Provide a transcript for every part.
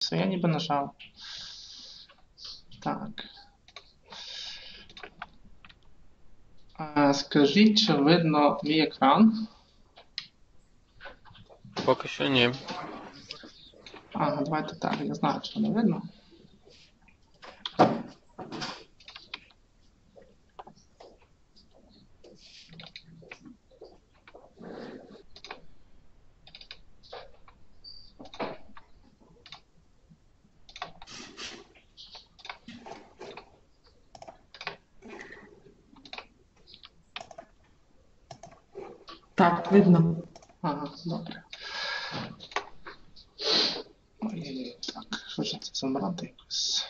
Все, я ніби нажав. Так. Скажіть, чи видно мій екран? Поки що ні. Ага, давайте так, я знаю, чи не видно. Так, видно. Ага, добре. Ой, так, що ж це замрати якось.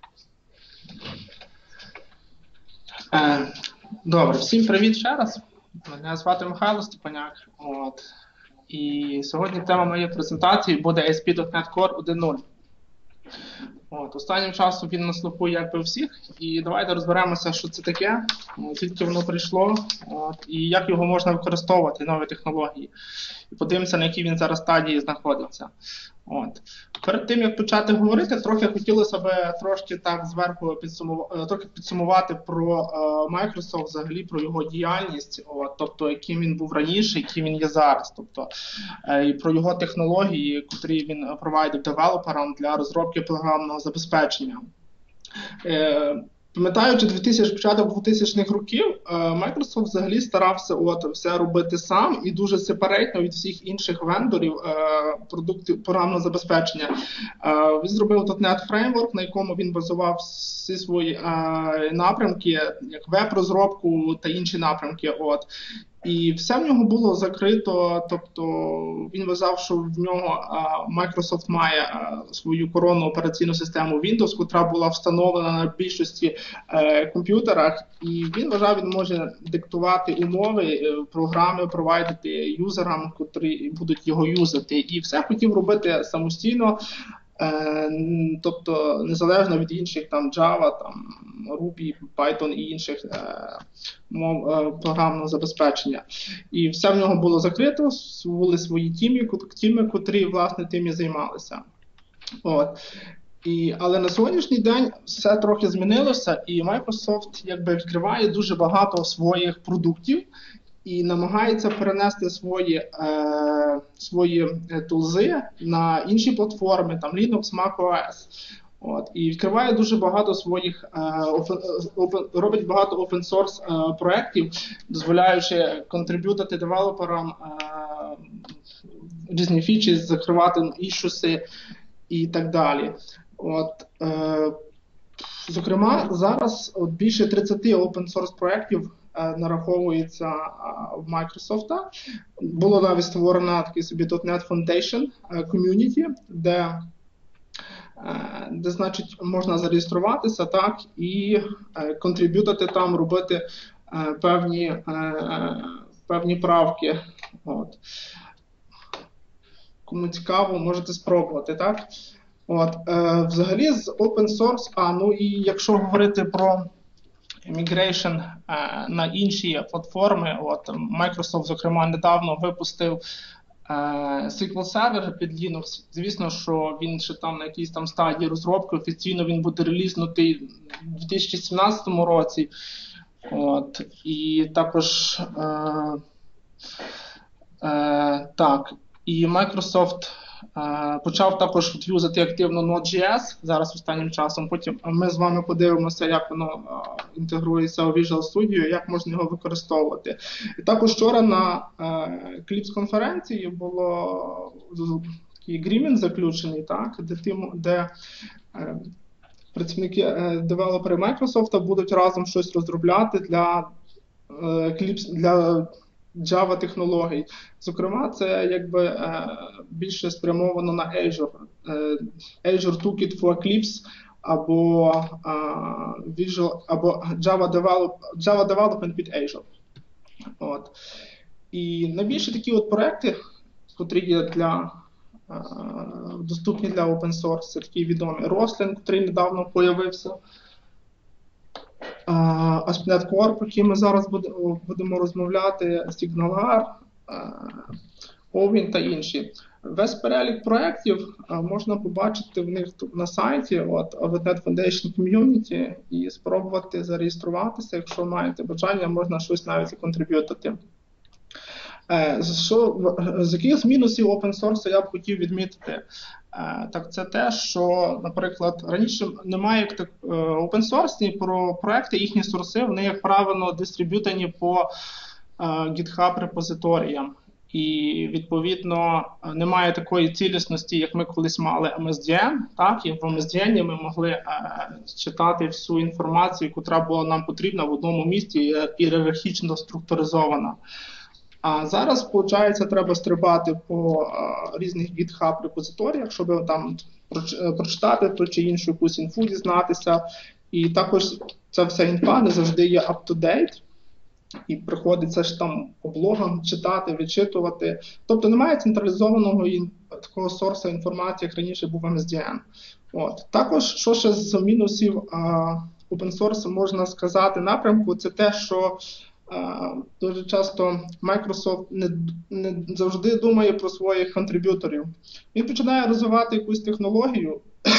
Добре, всім привіт ще раз. Мене звати Mykhaylo, Stepanyak. І сьогодні тема моєї презентації буде ASP.NET Core 1.0. Останнім часом він на слуху якби у всіх, і давайте розберемося, що це таке, звідки воно прийшло, і як його можна використовувати, нові технології. І подивимося, на якій він зараз стадії знаходиться. Перед тим, як почати говорити, трохи хотілося б трошки так зверху підсумувати про Microsoft, взагалі про його діяльність, тобто яким він був раніше, яким він є зараз, тобто і про його технології, які він провайдив девелоперам для розробки програмного забезпечення. Пам'ятаючи початок 2000-х років, Microsoft взагалі старався все робити сам і дуже сепаратно від всіх інших вендорів продуктів програмного забезпечення. Він зробив .NET Framework, на якому він базував всі свої напрямки, як веб-розробку та інші напрямки. І все в нього було закрито, тобто він вважав, що в нього Microsoft має свою коронну операційну систему Windows, яка була встановлена на більшості комп'ютерах, і він вважав, він може диктувати умови, програми провайдити юзерам, котрі будуть його юзати, і все хотів робити самостійно, тобто незалежно від інших там Java, там Ruby, Python і інших мов програмного забезпечення. І все в нього було закрито, були свої тіми, котрі власне тим і займалися. Але на сьогоднішній день все трохи змінилося, і Microsoft якби відкриває дуже багато своїх продуктів і намагається перенести свої тулзи на інші платформи, там Linux, macOS. І відкриває дуже багато своїх, робить багато open-source проєктів, дозволяючи контриб'ютити девелоперам різні фічі, закривати ішуси і так далі. Зокрема, зараз більше 30 open-source проєктів нараховується в Microsoft. Було навіть створено такий собі .NET Foundation Community, де значить, можна зареєструватися, так, і контриб'ютити там, робити певні правки. Кому цікаво, можете спробувати, так. Взагалі з open source, і якщо говорити про migration на інші платформи, Microsoft, зокрема, недавно випустив SQL Server під Linux. Звісно, що він ще там на якійсь там стадії розробки, офіційно він буде релізнутий у 2017 році. І також і Microsoft почав також юзати активно NodeJS зараз останнім часом. Потім ми з вами подивимося, як воно інтегрується у Visual Studio, як можна його використовувати. І також вчора на Clips-конференції було такий agreement заключений, так, де працівники, девелопери Microsoft будуть разом щось розробляти для Java технологій. Зокрема, це якби більше спрямовано на Azure. Azure Toolkit for Eclipse або Java Development під Azure. І найбільше такі проекти, які є доступні для open source, це такі відомі Roslyn, який недавно появився. ASP.NET Core, про який ми зараз будемо розмовляти, SignalR, Овін та інші. Весь перелік проєктів можна побачити в них тут на сайті .NET Foundation Community і спробувати зареєструватися. Якщо маєте бажання, можна щось навіть законтриб'ютити. З яких мінусів open source я б хотів відмітити? Так це те, що, наприклад, раніше немає open source про проекти, їхні сорси, вони, як правило, дистриб'ютані по GitHub репозиторіям. І, відповідно, немає такої цілісності, як ми колись мали MSDN. Так? І в MSDN ми могли читати всю інформацію, яка була нам потрібна в одному місці, ієрархічно структуризована. А зараз, виходить, треба стрибати по різних GitHub репозиторіях, щоб там прочитати ту чи іншу якусь інфу, дізнатися. І також ця вся інфа не завжди є up-to-date. І приходиться ж там по блогам читати, відчитувати. Тобто немає централізованого такого сорсу інформації, як раніше був MSDN. Також, що ще з мінусів open source можна сказати напрямку, це те, що дуже часто Microsoft не завжди думає про своїх контриб'юторів. Він починає розвивати якусь технологію,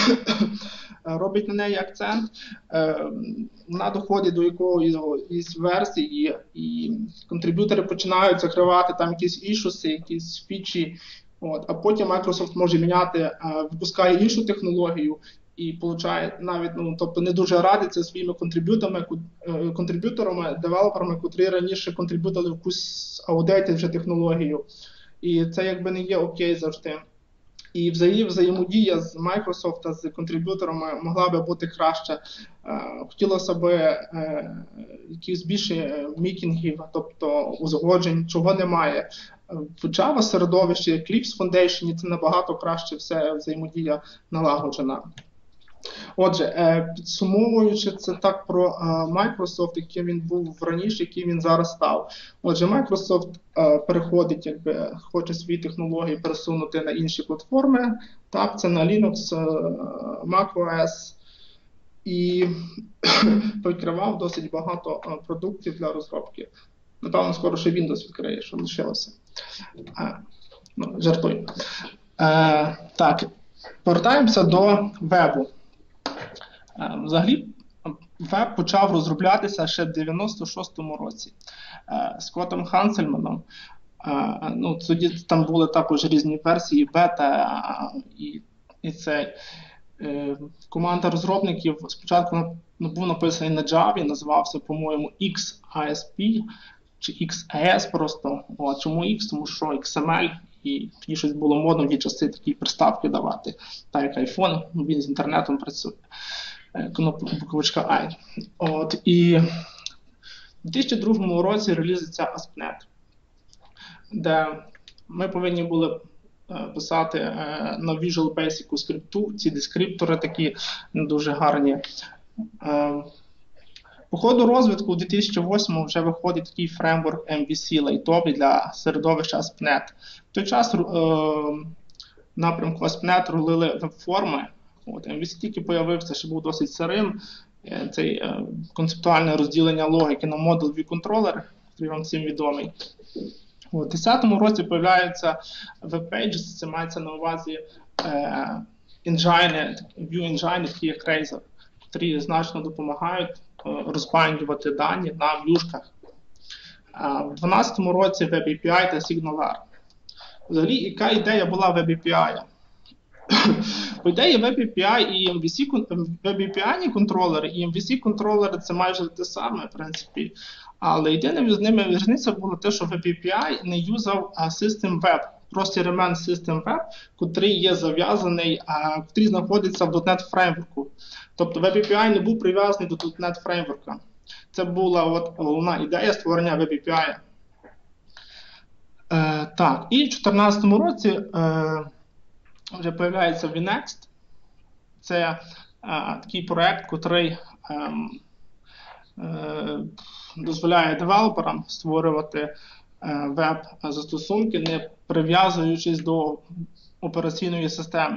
робить на неї акцент, вона доходить до якоїсь версії, і контриб'ютори починають закривати там якісь ішуси, якісь фічі, а потім Microsoft може міняти, випускає іншу технологію, і получає навіть, тобто не дуже радиться своїми контриб'юторами, девелоперами, котрі раніше контриб'ютили в якусь аудейті вже технологію. І це якби не є окей завжди. І взаємодія з Microsoft та з контриб'юторами могла би бути краще. Хотілося б якихось більше мітінгів, тобто узгоджень, чого немає. В Java середовищі, Eclipse Foundation, це набагато краще все взаємодія налагоджена. Отже, підсумовуючи це так про Microsoft, яким він був раніше, яким він зараз став. Отже, Microsoft переходить, хоче свої технології пересунути на інші платформи. Так, це на Linux, macOS. І відкривав досить багато продуктів для розробки. Напевно, скоро ще Windows відкриє, що лишилося. Жартую. Так, повертаємося до вебу. Взагалі, веб почав розроблятися ще в 96-му році Скоттом Хансельманом. Тоді там були також різні версії, бета і цей. Команда розробників спочатку був написаний на Java, називався, по-моєму, XASP чи XAS просто. Чому X? Тому що XML, і тоді щось було модно в ті часи такі приставки давати, так як iPhone, він з інтернетом працює. Буковичка I. І в 2002 році релізиться ASP.NET, де ми повинні були писати на Visual Basic скрипту, ці дескриптори такі не дуже гарні. По ходу розвитку у 2008 вже виходить такий фреймворк MVC лайтовий для середовища ASP.NET. В той час напрямку ASP.NET рулили веб-форми. MVC тільки появився, ще був досить сирим. Це концептуальне розділення логіки на модуль view-контролер, який вам всім відомий. У 2010 році з'являються веб-пейджі, це мається на увазі view-енджайни, такі як Razor, які значно допомагають розбайндувати дані на в'юшках. У 2012 році Web API та SignalR. Взагалі, яка ідея була Web API? По ідеї Web API і Web API контролери і MVC контролери це майже те саме, в принципі. Але єдина між ними різниця була те, що Web API не юзав System Web, простий елемент System Web, котрий є зав'язаний, котрий знаходиться в .NET фреймворку. Тобто Web API не був прив'язаний до .NET фреймворка. Це була головна ідея створення Web API. Так, і в 2014 році вже появляється VNext. Це такий проект, який дозволяє девелоперам створювати веб-застосунки, не прив'язуючись до операційної системи.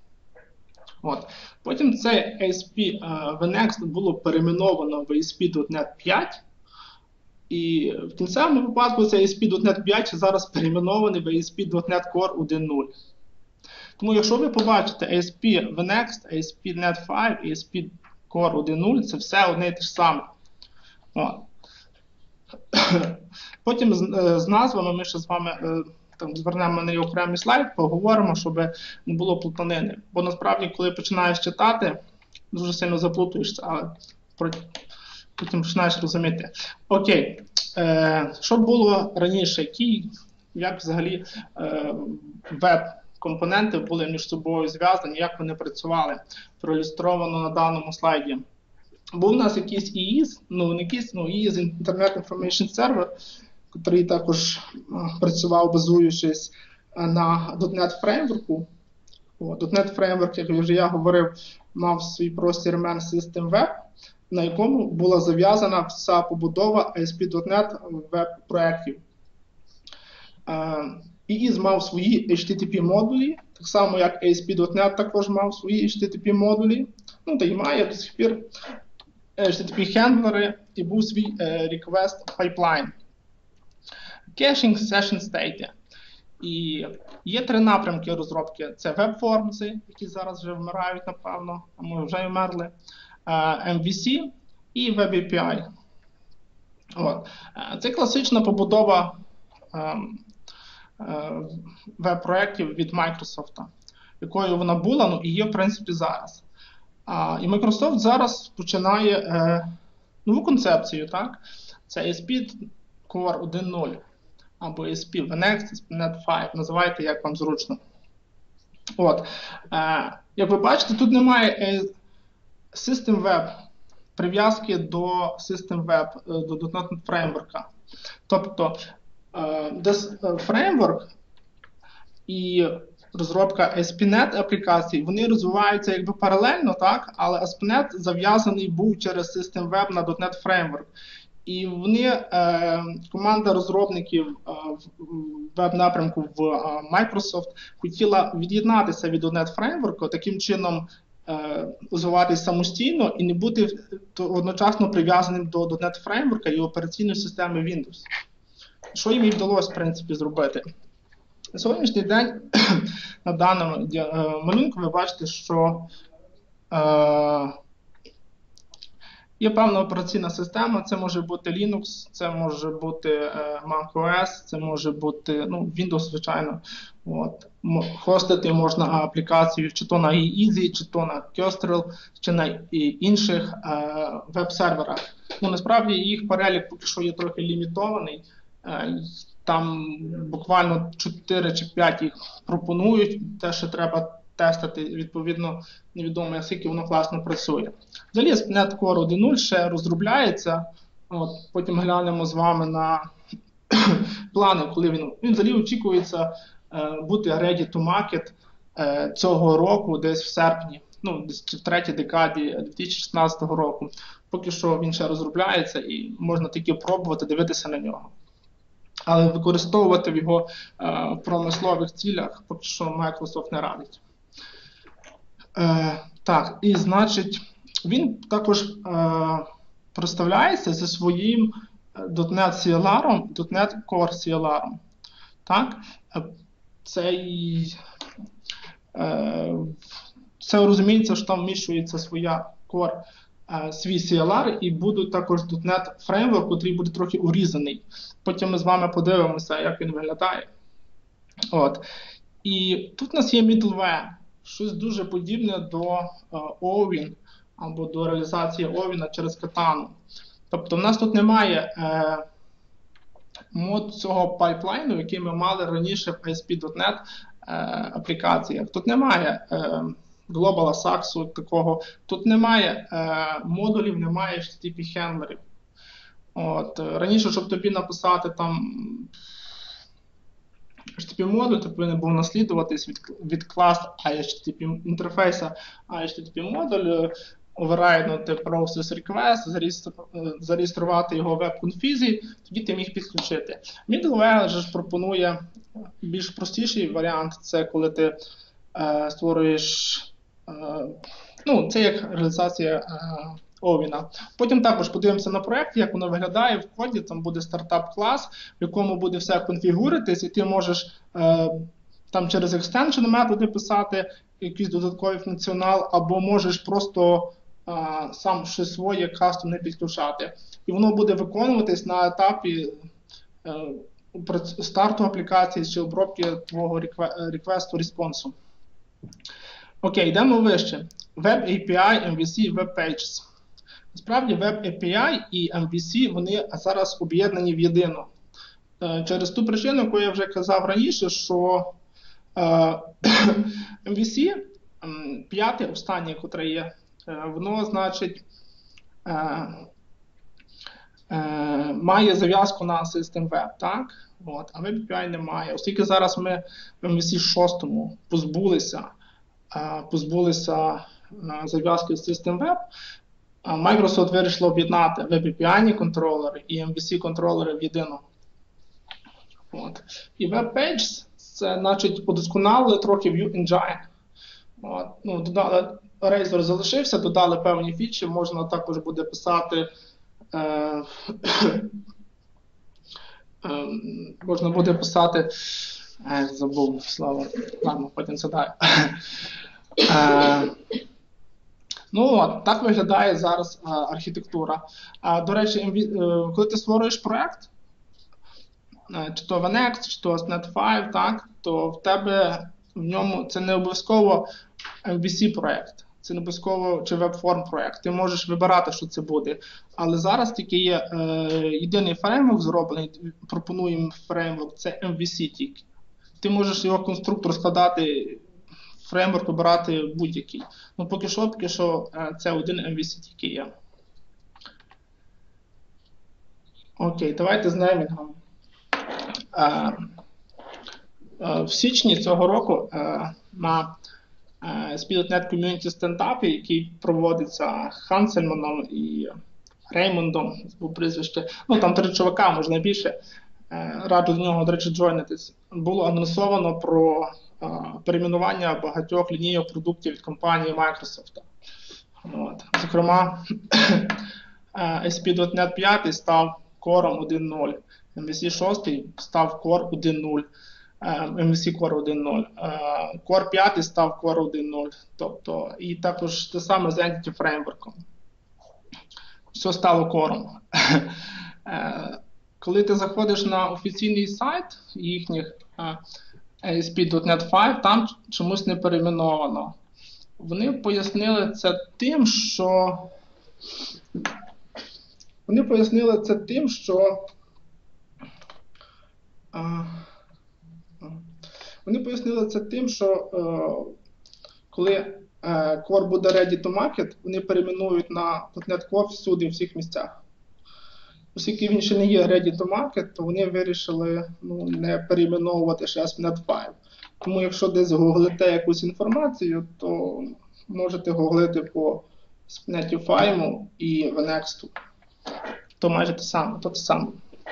Потім цей ASP VNext було перейменовано в ASP.NET 5. І в кінцевому випадку цей ASP.NET 5 зараз перейменований в ASP.NET Core 1.0. Тому якщо ви побачите ASP vNext, ASP.NET 5, ASP Core 1.0, це все одне і те ж саме. Потім з назвами ми ще з вами звернемо на окремий слайд, поговоримо, щоб не було плутанини. Бо насправді, коли починаєш читати, дуже сильно заплутуєшся, але потім починаєш розуміти. Окей, що було раніше? Як взагалі веб-компоненти були між собою зв'язані, як вони працювали? Проілюстровано на даному слайді. Був у нас якийсь EIS, EIS Internet Information Server, який також працював, базуючись на .NET Framework. .NET Framework, як вже я говорив, мав свій простір Main System Web, на якому була зав'язана вся побудова ASP.NET веб-проєктів. EIS мав свої HTTP-модулі, так само як ASP.NET також мав свої HTTP-модулі, та й має до сих пір HTTP-хендлери і був свій request pipeline. Кешінг, session state. І є три напрямки розробки. Це веб-формси, які зараз вже вмирають, напевно, а може вже й вмерли, MVC і Web API. Це класична побудова веб-проєктів від Microsoft, якою вона була, і є, в принципі, зараз. І Microsoft зараз починає нову концепцію, так? Це ASP Core 1.0, або ASP vNext, ASP.NET 5, називайте, як вам зручно. Як ви бачите, тут немає System Web, прив'язки до System Web, до .NET Framework. Тобто, Framework і розробка ASP.NET аплікацій, вони розвиваються якби паралельно, так? Але ASP.NET зав'язаний був через System Web на .NET Framework. І вони, команда розробників веб-напрямку в Microsoft хотіла від'єднатися від .NET Framework, таким чином розвиватися самостійно і не бути одночасно прив'язаним до .NET Framework і операційної системи Windows. Що їм і вдалося, в принципі, зробити? На сьогоднішній день на даному малюнку ви бачите, що є певна операційна система, це може бути Linux, це може бути macOS, це може бути Windows, звичайно. Хостити можна аплікацію чи то на EASY, чи то на Kestrel, чи на інших веб-серверах. Насправді їх перелік поки що є трохи лімітований. Там буквально 4 чи 5 їх пропонують, те, що треба тестити, відповідно, невідомо, скільки воно класно працює. Взагалі, ASP.NET Core 1.0 ще розробляється, потім глянемо з вами на плани, коли він взагалі очікується бути ready to market цього року, десь в серпні, десь в третій декаді 2016 року. Поки що він ще розробляється і можна тільки пробувати дивитися на нього. Але використовувати в його промислових цілях поки що Microsoft не радить. Так, і значить, він також проставляється зі своїм .NET CLR, .NET Core CLR. Так? Це розуміється, що там вміщується своя Core, свій CLR, і буде також .NET Framework, який буде трохи урізаний. Потім ми з вами подивимося, як він виглядає. І тут у нас є middleware, щось дуже подібне до Owin, або до реалізації Owin через катану. Тобто в нас тут немає мод цього пайплайну, який ми мали раніше в ASP.NET аплікаціях. Тут немає Global Saxu такого, тут немає модулів, немає HTTP-хендлерів. Раніше, щоб тобі написати там HTTP-модуль, ти повинен був наслідуватись від класу HTTP інтерфейса HTTP-модуль, оверрайднути process request, зареєструвати його в веб-конфізі, тоді ти міг підключити. Middleware ж пропонує більш простіший варіант, це коли ти створюєш, це як реалізація Овіна. Потім також подивимося на проєкт, як воно виглядає в коді. Там буде стартап-клас, в якому буде все конфігуритись, і ти можеш там через екстеншн методи писати якийсь додатковий функціонал, або можеш просто сам щось своє кастомне підключати. І воно буде виконуватись на етапі старту аплікації чи обробки твого реквесту-респонсу. Окей, йдемо вище. Web API, MVC, Web Pages. Насправді, Web API і MVC, вони зараз об'єднані в єдину. Через ту причину, яку я вже казав раніше, що MVC, п'яте, останнє, котре є, воно, значить, має зав'язку на System Web, так? От, а Web API немає. Оскільки зараз ми в MVC 6 позбулися зав'язки з System Web, Microsoft вирішила об'єднати Web API контролери і MVC контролери в єдину. От. І Web Pages – це, значить, удосконалили трохи View Engine. От. Ну, додали, Razor залишився, додали певні фічі, можна також буде писати можна буде писати забув слово, ладно, потім згадаю. Ну от, так виглядає зараз архітектура. До речі, коли ти створюєш проєкт, чи то NX, чи то .NET 5, так, то в тебе в ньому це не обов'язково MVC проєкт, це не обов'язково чи веб-форм проєкт. Ти можеш вибирати, що це буде. Але зараз тільки є єдиний фреймворк зроблений, пропонуємо фреймворк, це MVC тільки. Ти можеш його конструктор складати, фреймворк обирати будь-який. Ну, поки що це один MVC тільки є. Окей, давайте з неймінгом. В січні цього року на SP.NET Community Stand-Up, який проводиться Хансельманом і Реймондом, був прізвище, ну там 3 чувака, може найбільше, раджу до нього, до речі, джойнитись, було анонсовано про перейменування багатьох лінійок продуктів від компанії Microsoft. От. Зокрема, SP.NET 5 став Core 1.0, MVC 6 став Core 1.0, MVC Core 1.0, Core 5 став Core 1.0, тобто, і також те саме з Entity Framework. Все стало Core. Коли ти заходиш на офіційний сайт їхніх ASP.NET 5, там чомусь не перейменовано. Вони пояснили це тим, що коли Core буде ready to market, вони перейменують на .NET Core всюди, в всіх місцях. Оскільки він ще не є ready to market, то вони вирішили не перейменовувати ще ASP.NET 5. Тому якщо десь гуглите якусь інформацію, то можете гуглити по ASP.NET 5 і VNext. То майже те саме.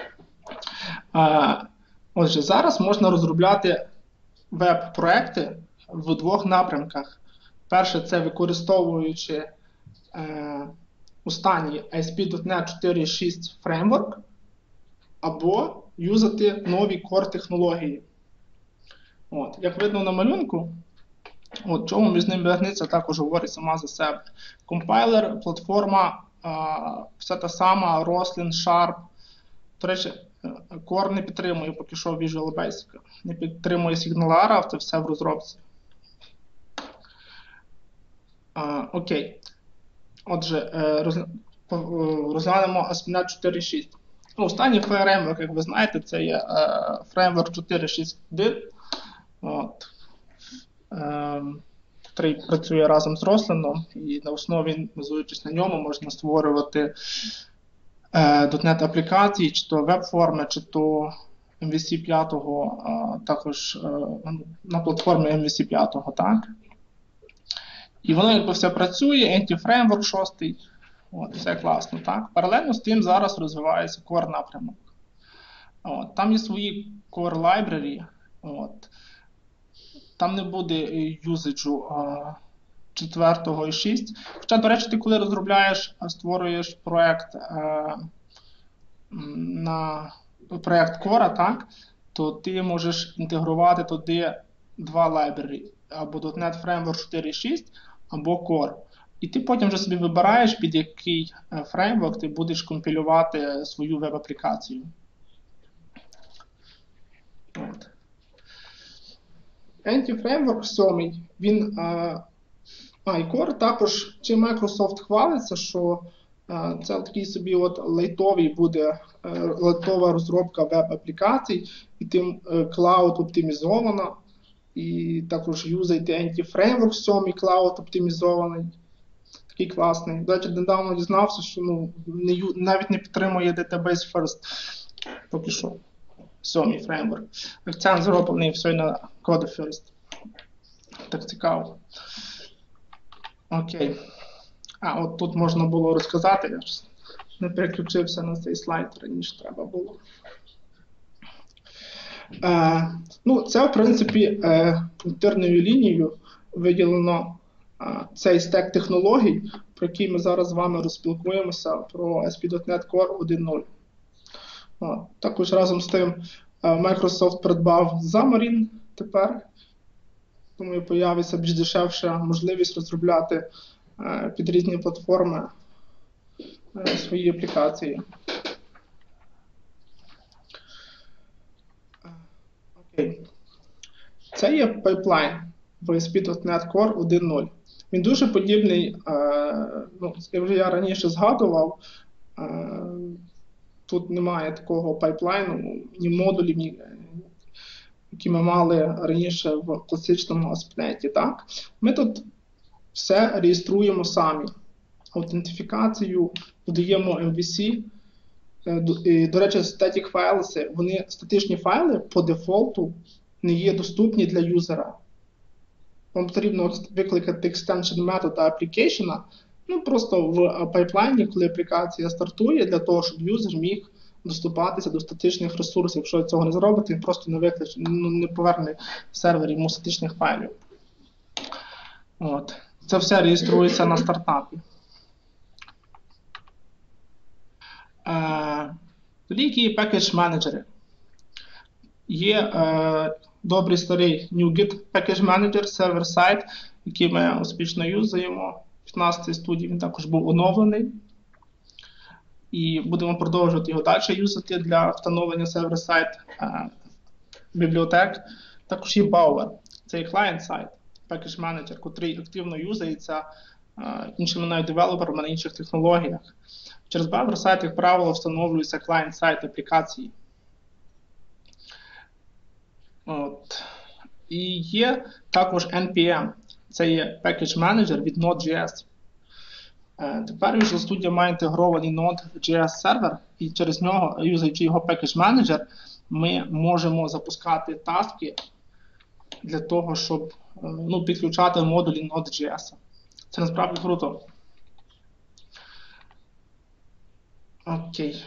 Отже, зараз можна розробляти веб-проекти в 2 напрямках. Перше, це використовуючи останній ASP.NET 4.6 фреймворк, або юзати нові core технології. От, як видно на малюнку, от, чому між ними різниця, також говорить сама за себе. Компайлер, платформа, все та сама, Roslyn, Sharp. До речі, Core не підтримує поки що Visual Basic, не підтримує SignalR, це все в розробці. Окей. Отже, розглянемо ASP.NET 4.6. Останній фреймворк, як ви знаєте, це є фреймворк 4.6.1, який працює разом з Roslyn, і на основі, базуючись на ньому, можна створювати .NET аплікації, чи то веб-форми, чи то MVC 5, також на платформі MVC 5, так? І воно якби все працює, Entity-Framework 6, от, все класно, так? Паралельно з тим зараз розвивається Core напрямок. От, там є свої Core library, от. Там не буде юзаджу 4 і 6. Хоча, до речі, ти коли розробляєш, створюєш проєкт на проєкт Core, так, то ти можеш інтегрувати туди два library, або .NET Framework 4.6, або Core. І ти потім вже собі вибираєш, під який фреймворк ти будеш компілювати свою веб-аплікацію. Anti-фреймворк 7, він, і Core також, чи Microsoft хвалиться, що це такий собі от лайтовий буде, лайтова розробка веб-аплікацій, і тим клауд оптимізована, і також юзайте Anti-фреймворк 7, клауд оптимізований. Такий класний. До речі, недавно дізнався, що навіть не підтримує Database First. Поки що. 7 фреймворк. Акцент зроблений все на Code First. Так цікаво. Окей. От тут можна було розказати, я ж не переключився на цей слайд, раніше треба було. Це, в принципі, пунктирною лінією виділено цей стек технологій, про який ми зараз з вами розспілкуємося, про ASP.NET Core 1.0. Також разом з тим Microsoft придбав Xamarin тепер, тому появиться більш дешевша можливість розробляти під різні платформи свої аплікації. Окей. Це є пайплайн в ASP.NET Core 1.0. Він дуже подібний, як вже я раніше згадував, тут немає такого пайплайну, ні модулів, які ми мали раніше в класичному ASP.NET. Так? Ми тут все реєструємо самі. Аутентифікацію, додаємо MVC. До речі, static files, вони статичні файли по дефолту не є доступні для юзера. Вам потрібно викликати extension метода application, просто в пайплайні, коли аплікація стартує, для того, щоб юзер міг доступатися до статичних ресурсів. Якщо цього не зробити, він просто не поверне в сервері йому статичних файлів. Це все реєструється на стартапі. Тоді які є пекедж-менеджери. Є добрий старий NuGet Package Manager, сервер-сайт, який ми успішно юзаємо. В 15-й студії він також був оновлений. І будемо продовжувати його далі юзати для встановлення сервер-сайт бібліотек. Також є Bower. Це client-сайт, Package Manager, який активно юзається іншими навіть девелоперами на інших технологіях. Через Bower сайт, як правило, встановлюється client-сайт аплікації. І є також NPM. Це є Package Manager від NodeJS. Тепер Visual Studio має інтегрований NodeJS сервер, і через нього, юзаючи його Package Manager, ми можемо запускати таски для того, щоб підключати модулі NodeJS. Це насправді круто. Окей.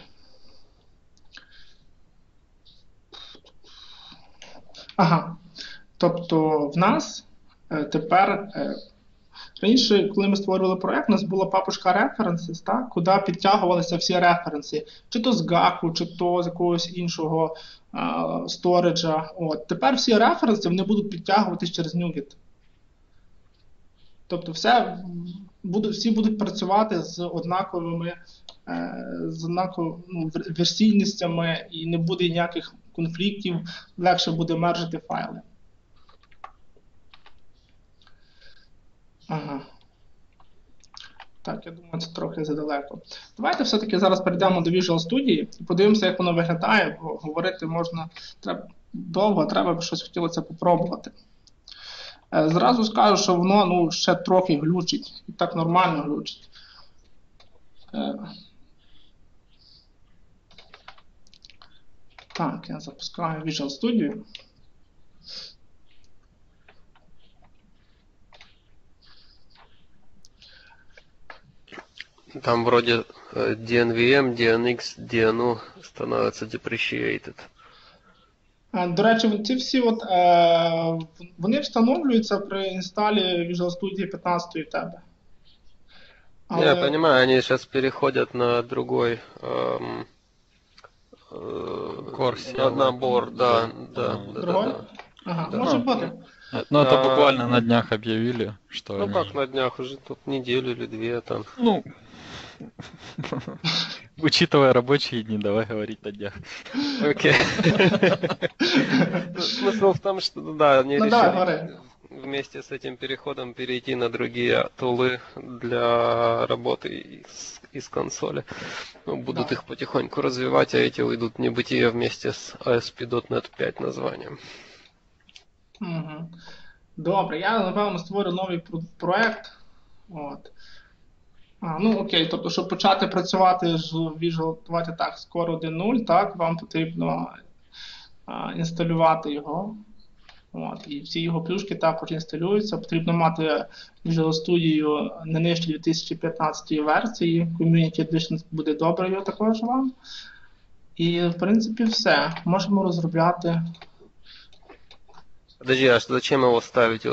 Тобто в нас тепер, раніше, коли ми створювали проєкт, у нас була папушка References, куди підтягувалися всі референси, чи то з GAC, чи то з якогось іншого сториджа. Тепер всі референси вони будуть підтягуватись через NuGet. Тобто всі будуть працювати з однаковими версійностями і не буде ніяких конфліктів, легше буде мержити файли. Так, я думаю, це трохи задалеко. Давайте все-таки зараз перейдемо до Visual Studio і подивимося, як воно виглядає, бо говорити можна довго, треба б щось хотілося попробувати. Зразу скажу, що воно ще трохи глючить, і так нормально глючить. Так, я запускаю Visual Studio. Там вроде DNVM, DNX, DNO становятся depreciated. До речі, ці всі вони встановлюються при інсталі Visual Studio 15 у тебе. Я понимаю, они сейчас переходят на другой набор, да. Ага, может быть. Ну, это буквально на днях объявили, что Ну, они... как на днях, уже тут неделю или две там. Ну, учитывая рабочие дни, давай говорить на днях. Окей. Смысл в том, что, да, они решили вместе с этим переходом перейти на другие тулы для работы из консоли. Будут их потихоньку развивать, а эти уйдут в небытие вместе с ASP.NET 5 названием. Угу. Добре, я, напевно, створю новий проект. Ну, окей, тобто, щоб почати працювати з Visual, давайте так, з Core 1.0, так, вам потрібно інсталювати його. І всі його плюшки також інсталюються. Потрібно мати Visual Studio не нижче 2015 версії. Community Edition буде доброю також вам. І, в принципі, все. Можемо розробляти. Подожди, а зачем его ставить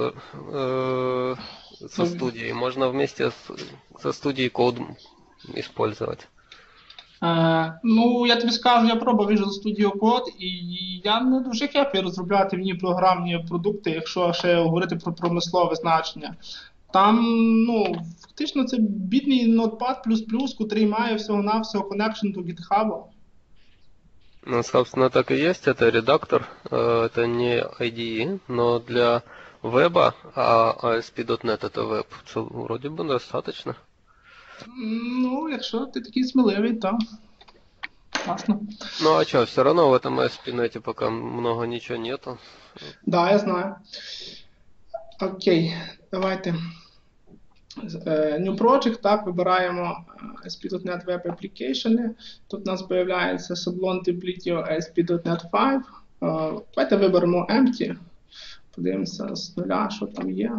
со студией? Можно вместе со студией код использовать. Ну, я тобі скажу, я пробував Visual Studio Code, і я не дуже хеппі розробляти в ній програмні продукти, якщо ще говорити про промислове значення. Там, ну, фактично це бідний Notepad++, котрий має всього-навсього connection до GitHub. Ну, собственно, так и есть. Это редактор, это не IDE, но для веба, а ASP.NET это веб, вроде бы достаточно. Ну, якщо ти такий сміливий, то класно. Ну, а что, все равно в этом ASP.NET пока много ничего нету. Да, я знаю. Окей, давайте. New Project, так, вибираємо ASP.NET Web Application. Тут у нас з'являється Sablon Template ASP.NET 5. Давайте виберемо Empty. Подивимося з нуля, що там є.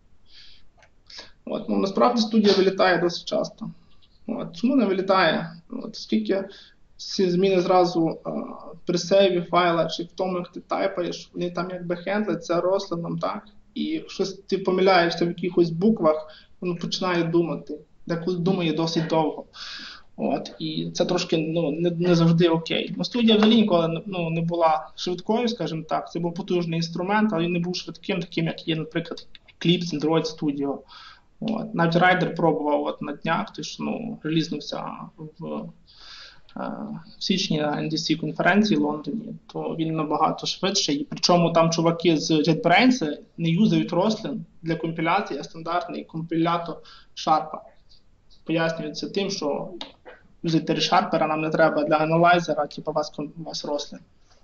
Ну, насправді студія вилітає досить часто. Чому не вилітає? Оскільки всі зміни зразу при сейві файла чи в тому, як ти тайпаєш, вони там якби хендлиться розкладом, так? І щось ти помиляєшся в якихось буквах, воно починає думати. Деколи думає досить довго. І це трошки не завжди окей. Студія взагалі ніколи не була швидкою, скажімо так. Це був потужний інструмент, але він не був швидким, таким, як є, наприклад, Eclipse, Android Studio. Навіть Райдер пробував на днях, тож релізнувся в січні на NDC конференції в Лондоні, то він набагато швидший. І причому там чуваки з JetBrains не юзають Roslyn для компіляції, а стандартний компілятор Sharp. Пояснюється тим, що юзати ReSharper нам не треба для аналайзера, типу у вас Roslyn.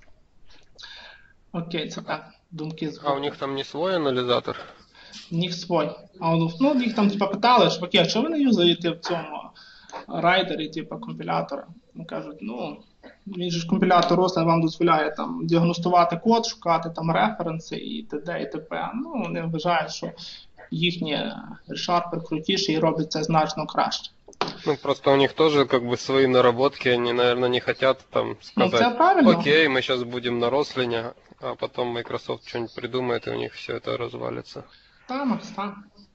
Окей, це так, думки з А у них там не свой аналізатор? У них свой. Їх там питали, чуваки, а чого ви не юзаєте в цьому райдері, компілятора? Вони кажуть, він же ж компілятор Roslyn вам дозволяє там діагностувати код, шукати там референси і т.д. і т.п. Вони вважають, що їхній ReSharper крутіший і робить це значно краще. Просто у них тоже как бы свои наработки, они, наверное, не хотят там сказать, окей, мы сейчас будем на Рослине, а потом Microsoft что-нибудь придумает, и у них все это развалится. Так.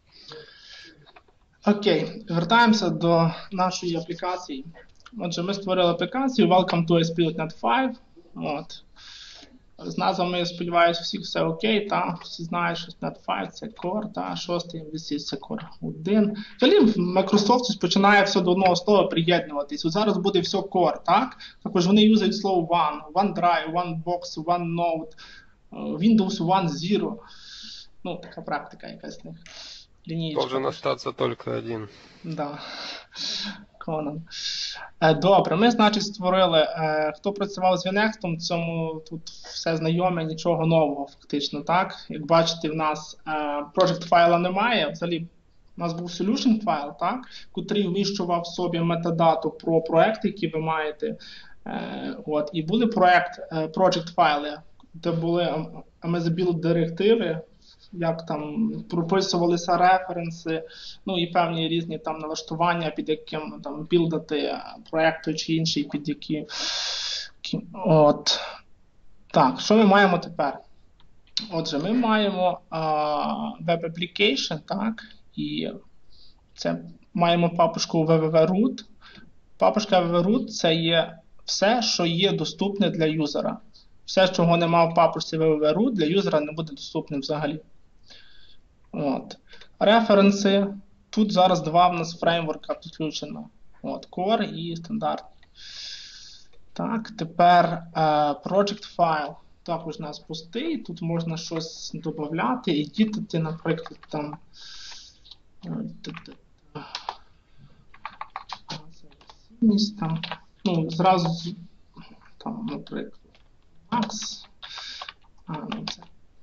Окей, вертаємося до нашої аплікації. Отже, ми створили аплікацію Welcome to ASP.NET 5. З назвами, я сподіваюся, всіх все окей, всі знають, що .NET 5 це Core, 6 MVC це Core 1. Взагалі в Microsoft починає все до одного слова приєднуватись. Зараз буде все Core, так? Також вони юзають слово One, OneDrive, OneBox, OneNote, Windows One Zero. Така практика якась в них. Лінійка. Должен остаться только один. Да. Конан. Добре, ми, значить, створили, хто працював з Вінекстом, цьому тут все знайоме, нічого нового фактично, так? Як бачите, в нас project файла немає, взагалі у нас був solution файл, так? Котрий вміщував в собі метадату про проекти, які ви маєте. І були project файли, де були amazable директиви, як там прописувалися референси, і певні різні там налаштування, під яким там білдати проєкт чи інший, під які. Так, що ми маємо тепер? Отже, ми маємо Web Application, так, і це маємо папушку www.root. Папушка www.root – це є все, що є доступне для юзера. Все, чого немає в папушці www.root, для юзера не буде доступним взагалі. От. Референси. Тут зараз два в нас фреймворка підключено. От, Core і стандарт. Так, тепер Project File. Також у нас пустий. Тут можна щось додати, едітити, наприклад, там. Там, ну, зразу, там, наприклад, Max. Це.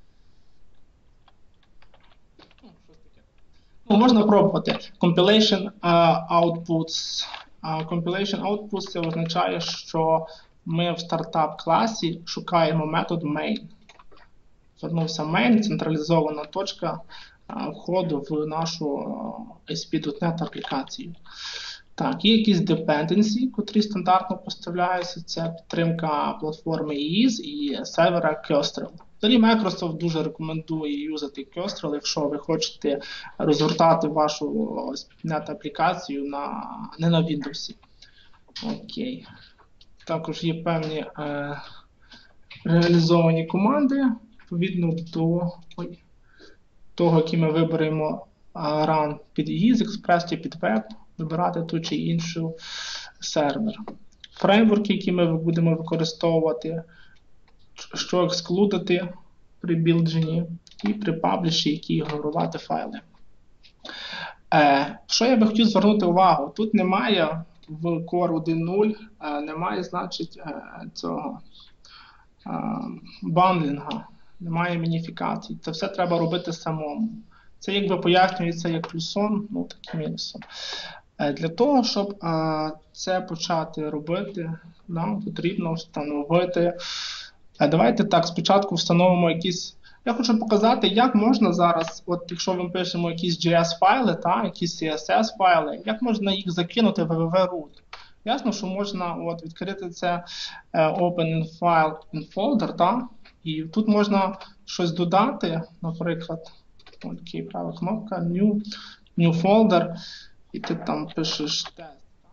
Ну, можна пробувати. Compilation outputs. Compilation outputs це означає, що ми в стартап-класі шукаємо метод main. Звернувся main, централізована точка входу в нашу ASP.NET аплікацію. Так, є якісь dependency, котрі стандартно поставляються. Це підтримка платформи EASE і сервера Kestrel. Взагалі Microsoft дуже рекомендує юзати Kestrel, якщо ви хочете розгортати вашу .NET аплікацію не на Windows. Окей. Також є певні реалізовані команди, відповідно до того, які ми виберемо run під EASE, Express чи під Web, вибирати ту чи іншу сервер. Фреймворки, які ми будемо використовувати, що ексклудити при білдженні і при пабліші, які ігнорувати файли. Що я би хотів звернути увагу? Тут немає в Core 1.0, немає, значить, цього бандлінга, немає мініфікації. Це все треба робити самому. Це якби пояснюється як плюсом, ну так і мінусом. Для того, щоб це почати робити, нам потрібно встановити. Давайте так, спочатку встановимо якісь. Я хочу показати, як можна зараз, от якщо ми пишемо якісь JS-файли, якісь CSS-файли, як можна їх закинути в www.root. Ясно, що можна відкрити це Open in File in Folder, і тут можна щось додати, наприклад, окей, права кнопка, New Folder, і ти там пишеш тест.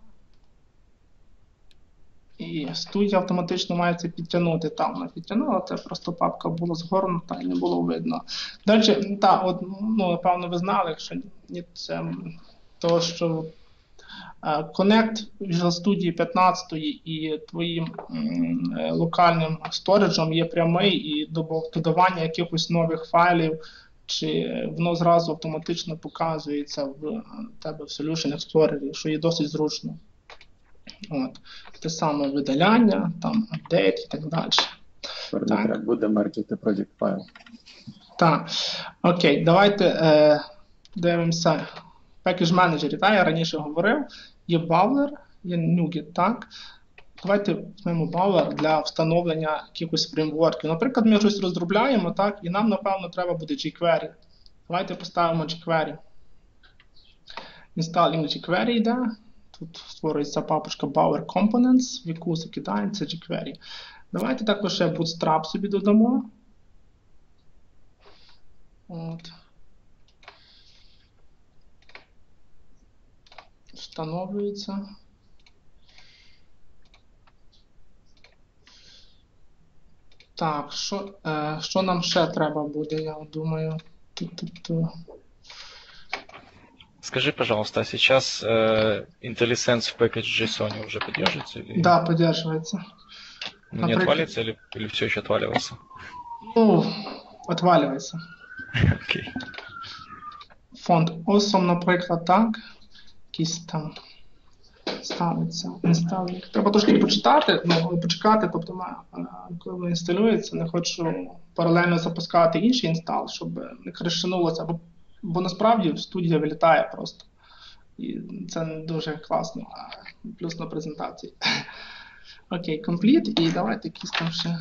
І студія автоматично має це підтягнути. Там вона підтягнула, це просто папка була згорнута і не було видно. До речі, напевно ви знали, якщо ні, це то, що Connect Visual Studio 15 і твоїм локальним сториджем є прямий, і додавання якихось нових файлів, чи воно зразу автоматично показується в тебе в Solution Explorer, що є досить зручно. От. Те саме видаляння, там, апдейт і так далі. Треба буде мерджити project файл. Так. Окей, давайте дивимося. Package Manager, я раніше говорив, є Bowler, є NuGet, так? Давайте візьмемо Bowler для встановлення якихось фреймворків. Наприклад, ми щось розробляємо, так? І нам, напевно, треба буде jQuery. Давайте поставимо jQuery. Installing jQuery йде. Тут створюється папочка Bower Components, в яку закидається jQuery. Давайте також ще Bootstrap собі додамо. От. Встановлюється. Так, що нам ще треба буде, я думаю. Скажи, пожалуйста, а сейчас IntelliSense в Package.json уже поддерживается? Или... Да, поддерживается. Ну, не отваливается или все еще отваливается? Ну, отваливается. Окей. Фонд Awesome, наприклад, так. Якийсь там ставиться. Треба трошки почекати, тобто коли інсталюється, не хочу паралельно запускати інший інстал, щоб не крашенулося, бо насправді студія вилітає просто. І це не дуже класно, плюс на презентації. Окей, complete, і давайте якісь там ще.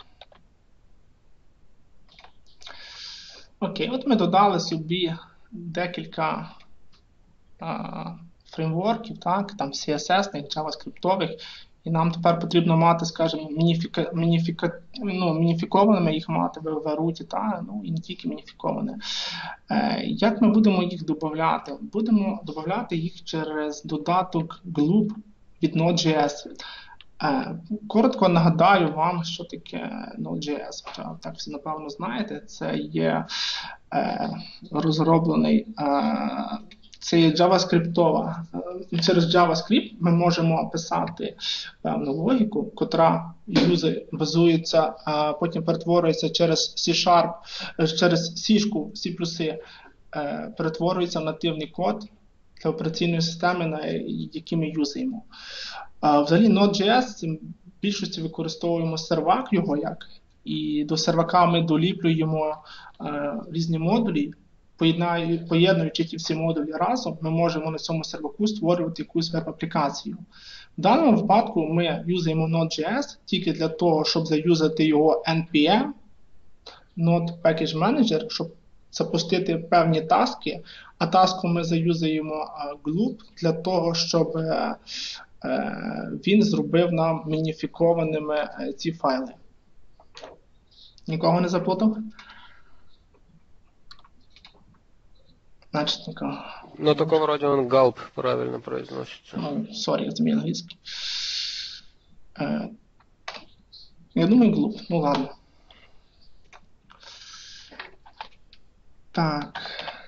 Окей, от ми додали собі декілька фреймворків, так, там CSS-них, JavaScript-ових, І нам тепер потрібно мати, скажімо, мініфікованими їх мати в руті, і не тільки мініфіковані. Як ми будемо їх додати? Будемо додати їх через додаток Glue від NodeJS. Коротко нагадаю вам, що таке NodeJS. Так всі, напевно, знаєте. Це є розроблений, це є JavaScript. Через JavaScript ми можемо писати певну логіку, котра базується, потім перетворюється через C#, через C++, перетворюється в нативний код для операційної системи, які ми юзаємо. Взагалі Node.js в більшості використовуємо сервак його і до сервака ми доліплюємо різні модулі, поєднуючи ті всі модулі разом, ми можемо на цьому серваку створювати якусь веб-аплікацію. В даному випадку ми юзаємо Node.js тільки для того, щоб заюзати його NPM, Node Package Manager, щоб запустити певні таски, а таску ми заюзаємо Glue для того, щоб він зробив нам мініфікованими ці файли. Нікого не заплутав? Значит, никого. Но только вроде он gulp правильно произносится. Сорі, это мне английский. Я думаю, глуп. Ну ладно. Так.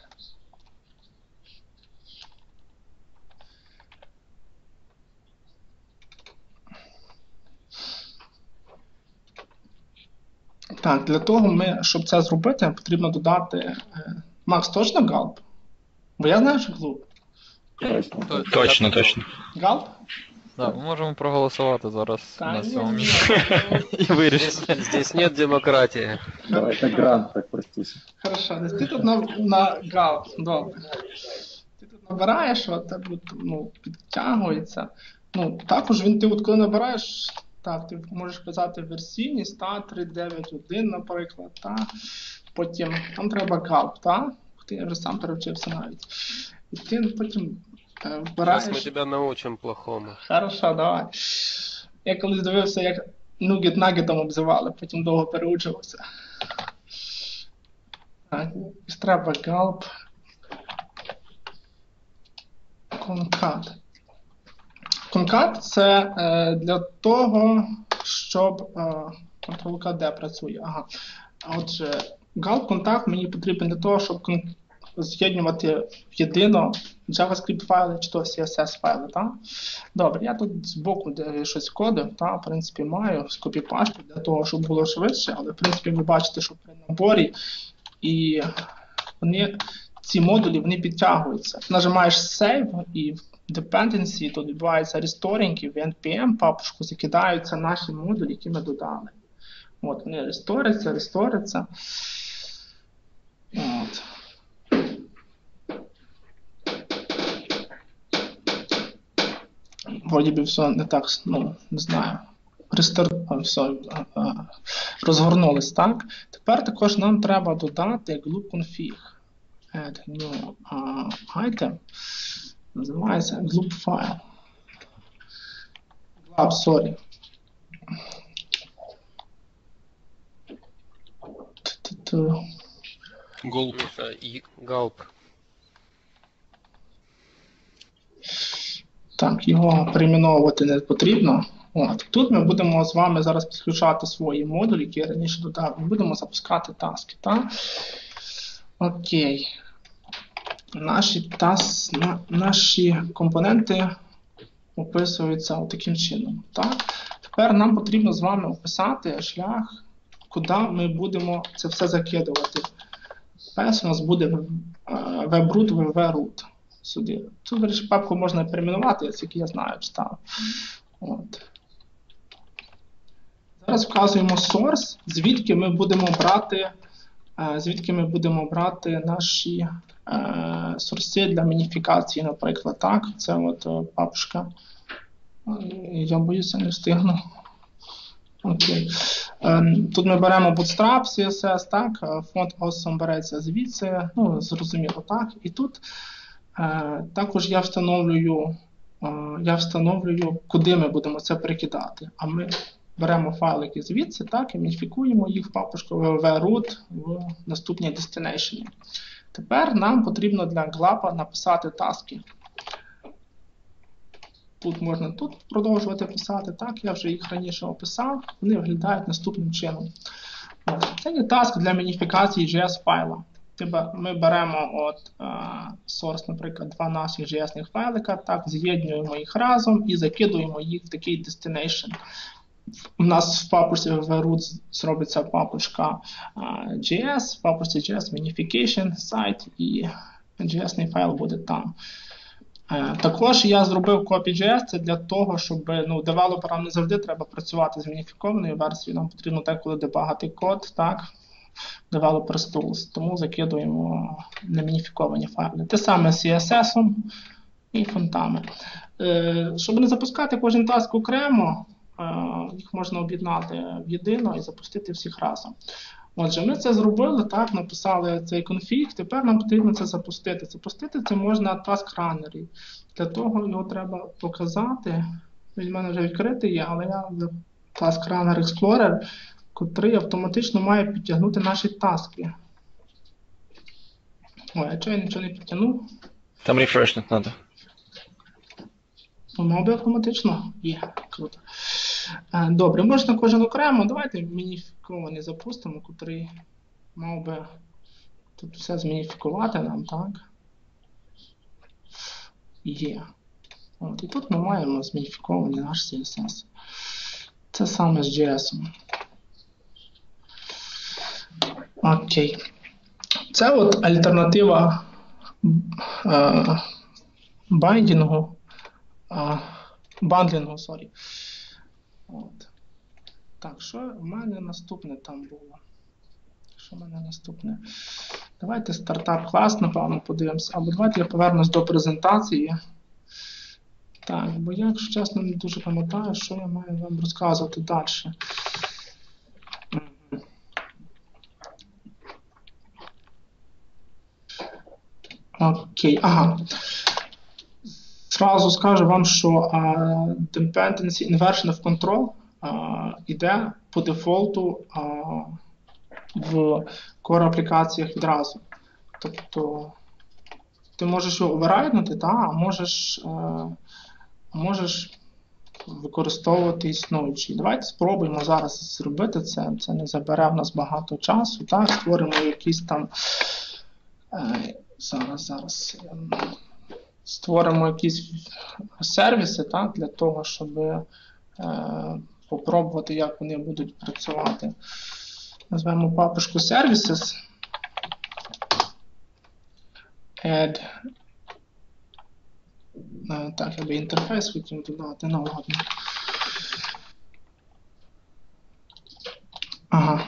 Так, для того, щоб це зробити, потрібно додати... Макс, точно галп? Бо я знаю, що глуп. Точно. Галп? Так, ми можемо проголосувати зараз на цьому місці і вирішити. Здесь нет демократии. Давай так грант, так простіше. Хорошо, десь ти тут на галп, добре. Ти тут набираєш, от тебе підтягується. Також ти коли набираєш, так, ти можеш писати версійність, 3.9.1, наприклад, потім там треба галп, я вже сам перевчився навіть. І ти потім вбираєш... Зараз ми тебе научимо плохому. Хорошо, давай. Я колись дивився, як нугет нагетом обзивали, потім довго переучувався. Так, треба галп. Конкат. Конкат – це для того, щоб... Ctrl-K де працює? Ага. Отже, галп контакт мені потрібен для того, щоб з'єднувати в єдино JavaScript файли чи то CSS файли. Добре, я тут збоку щось кодив, в принципі маю з копіпашту для того, щоб було швидше, але в принципі ви бачите, що при наборі і ці модулі вони підтягуються. Нажимаєш Save і в Dependency тут відбувається restoring і в NPM папочку закидаються наші модулі, які ми додали. От, вони ресторяться. От. Вроді би все не так, не знаю. Все, розгорнулись, так? Тепер також нам треба додати glue config. Add new item. Називається glue file. Sorry. Gulp. Так, його перейменовувати не потрібно. Тут ми будемо з вами зараз підключати свої модулі, які я раніше додав, і будемо запускати таски. Окей. Наші компоненти описуються таким чином. Тепер нам потрібно з вами описати шлях, куди ми будемо це все закидувати. Перше у нас буде webroot, www-root. Сюди. Цю, до речі, папку можна перейменувати, як я знаю, читав. От. Зараз вказуємо source, звідки ми будемо брати наші сорси для мініфікації, наприклад. Так, це от папушка. Я боюся, не встигну. Окей. Тут ми беремо Bootstrap, CSS, так, фонд Awesome береться звідси, зрозуміло, так. І тут також я встановлюю я встановлюю, куди ми будемо це перекидати. А ми беремо файлики звідси, так, і мініфікуємо їх в папочку www.root в наступній destination. Тепер нам потрібно для глапа написати таски. Тут можна продовжувати писати, так, я вже їх раніше описав, вони виглядають наступним чином. Це є таск для мініфікації JS файла. Ми беремо source, наприклад, два наших JS файлика, так, з'єднуємо їх разом і закидуємо їх в такий destination. У нас в папочці root зробиться папочка JS, в папочці JS Minification, сайт, і JS файл буде там. Також я зробив copy.js, це для того, щоб девелоперам не завжди треба працювати з мініфікованою версією, нам потрібно деколи дебагати код, так, Developers Tools, тому закидуємо немініфіковані файли. Те саме з CSS і фонтами. Щоб не запускати кожен таск окремо, їх можна об'єднати в єдино і запустити всіх разом. Отже, ми це зробили, так, написали цей конфіг, тепер нам потрібно це запустити. Запустити це можна в Task Runner. Для того його треба показати. Він в мене вже відкритий є, але я в Task Runner Explorer, котрий автоматично має підтягнути наші таски. Ой, а чого я нічого не підтягнув? Там рефрешнути треба. Мав би автоматично? Є, круто. Добре, можна кожен окремо. Давайте мініфікований запустимо, котрий мав би тут все змініфікувати нам, так? Є. І тут ми маємо змініфікований наш CSS. Це саме з JS. Окей. Це от альтернатива бандлінгу, сорі. От. Так, що в мене наступне там було? Що в мене наступне? Давайте стартап-клас, напевно, подивимося. Або давайте я повернусь до презентації. Так, бо я, якщо чесно, не дуже пам'ятаю, що я маю вам розказувати далі. Окей, ага. Зразу скажу вам, що dependency inversion of control іде по дефолту в core аплікаціях відразу. Тобто ти можеш його оверрайднути, а можеш використовувати існуючий. Давайте спробуємо зараз зробити це. Це не забере в нас багато часу. Так? Створимо якісь там створимо якісь сервіси, так, для того, щоб попробувати, як вони будуть працювати. Назвемо папочку Services. Add. Так, я би інтерфейс хотів додати, ну ладно. Ага.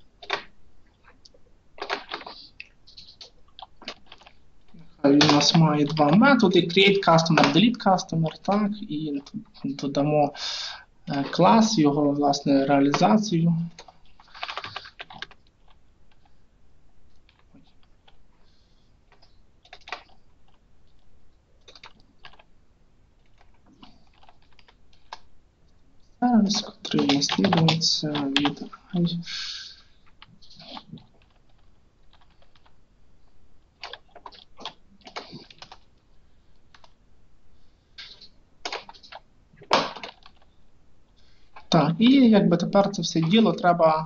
Він у нас має два методи: create customer, delete customer, так, і додамо клас, його, власне, реалізацію. Сервіс, який наслідується від Так, і якби тепер це все діло треба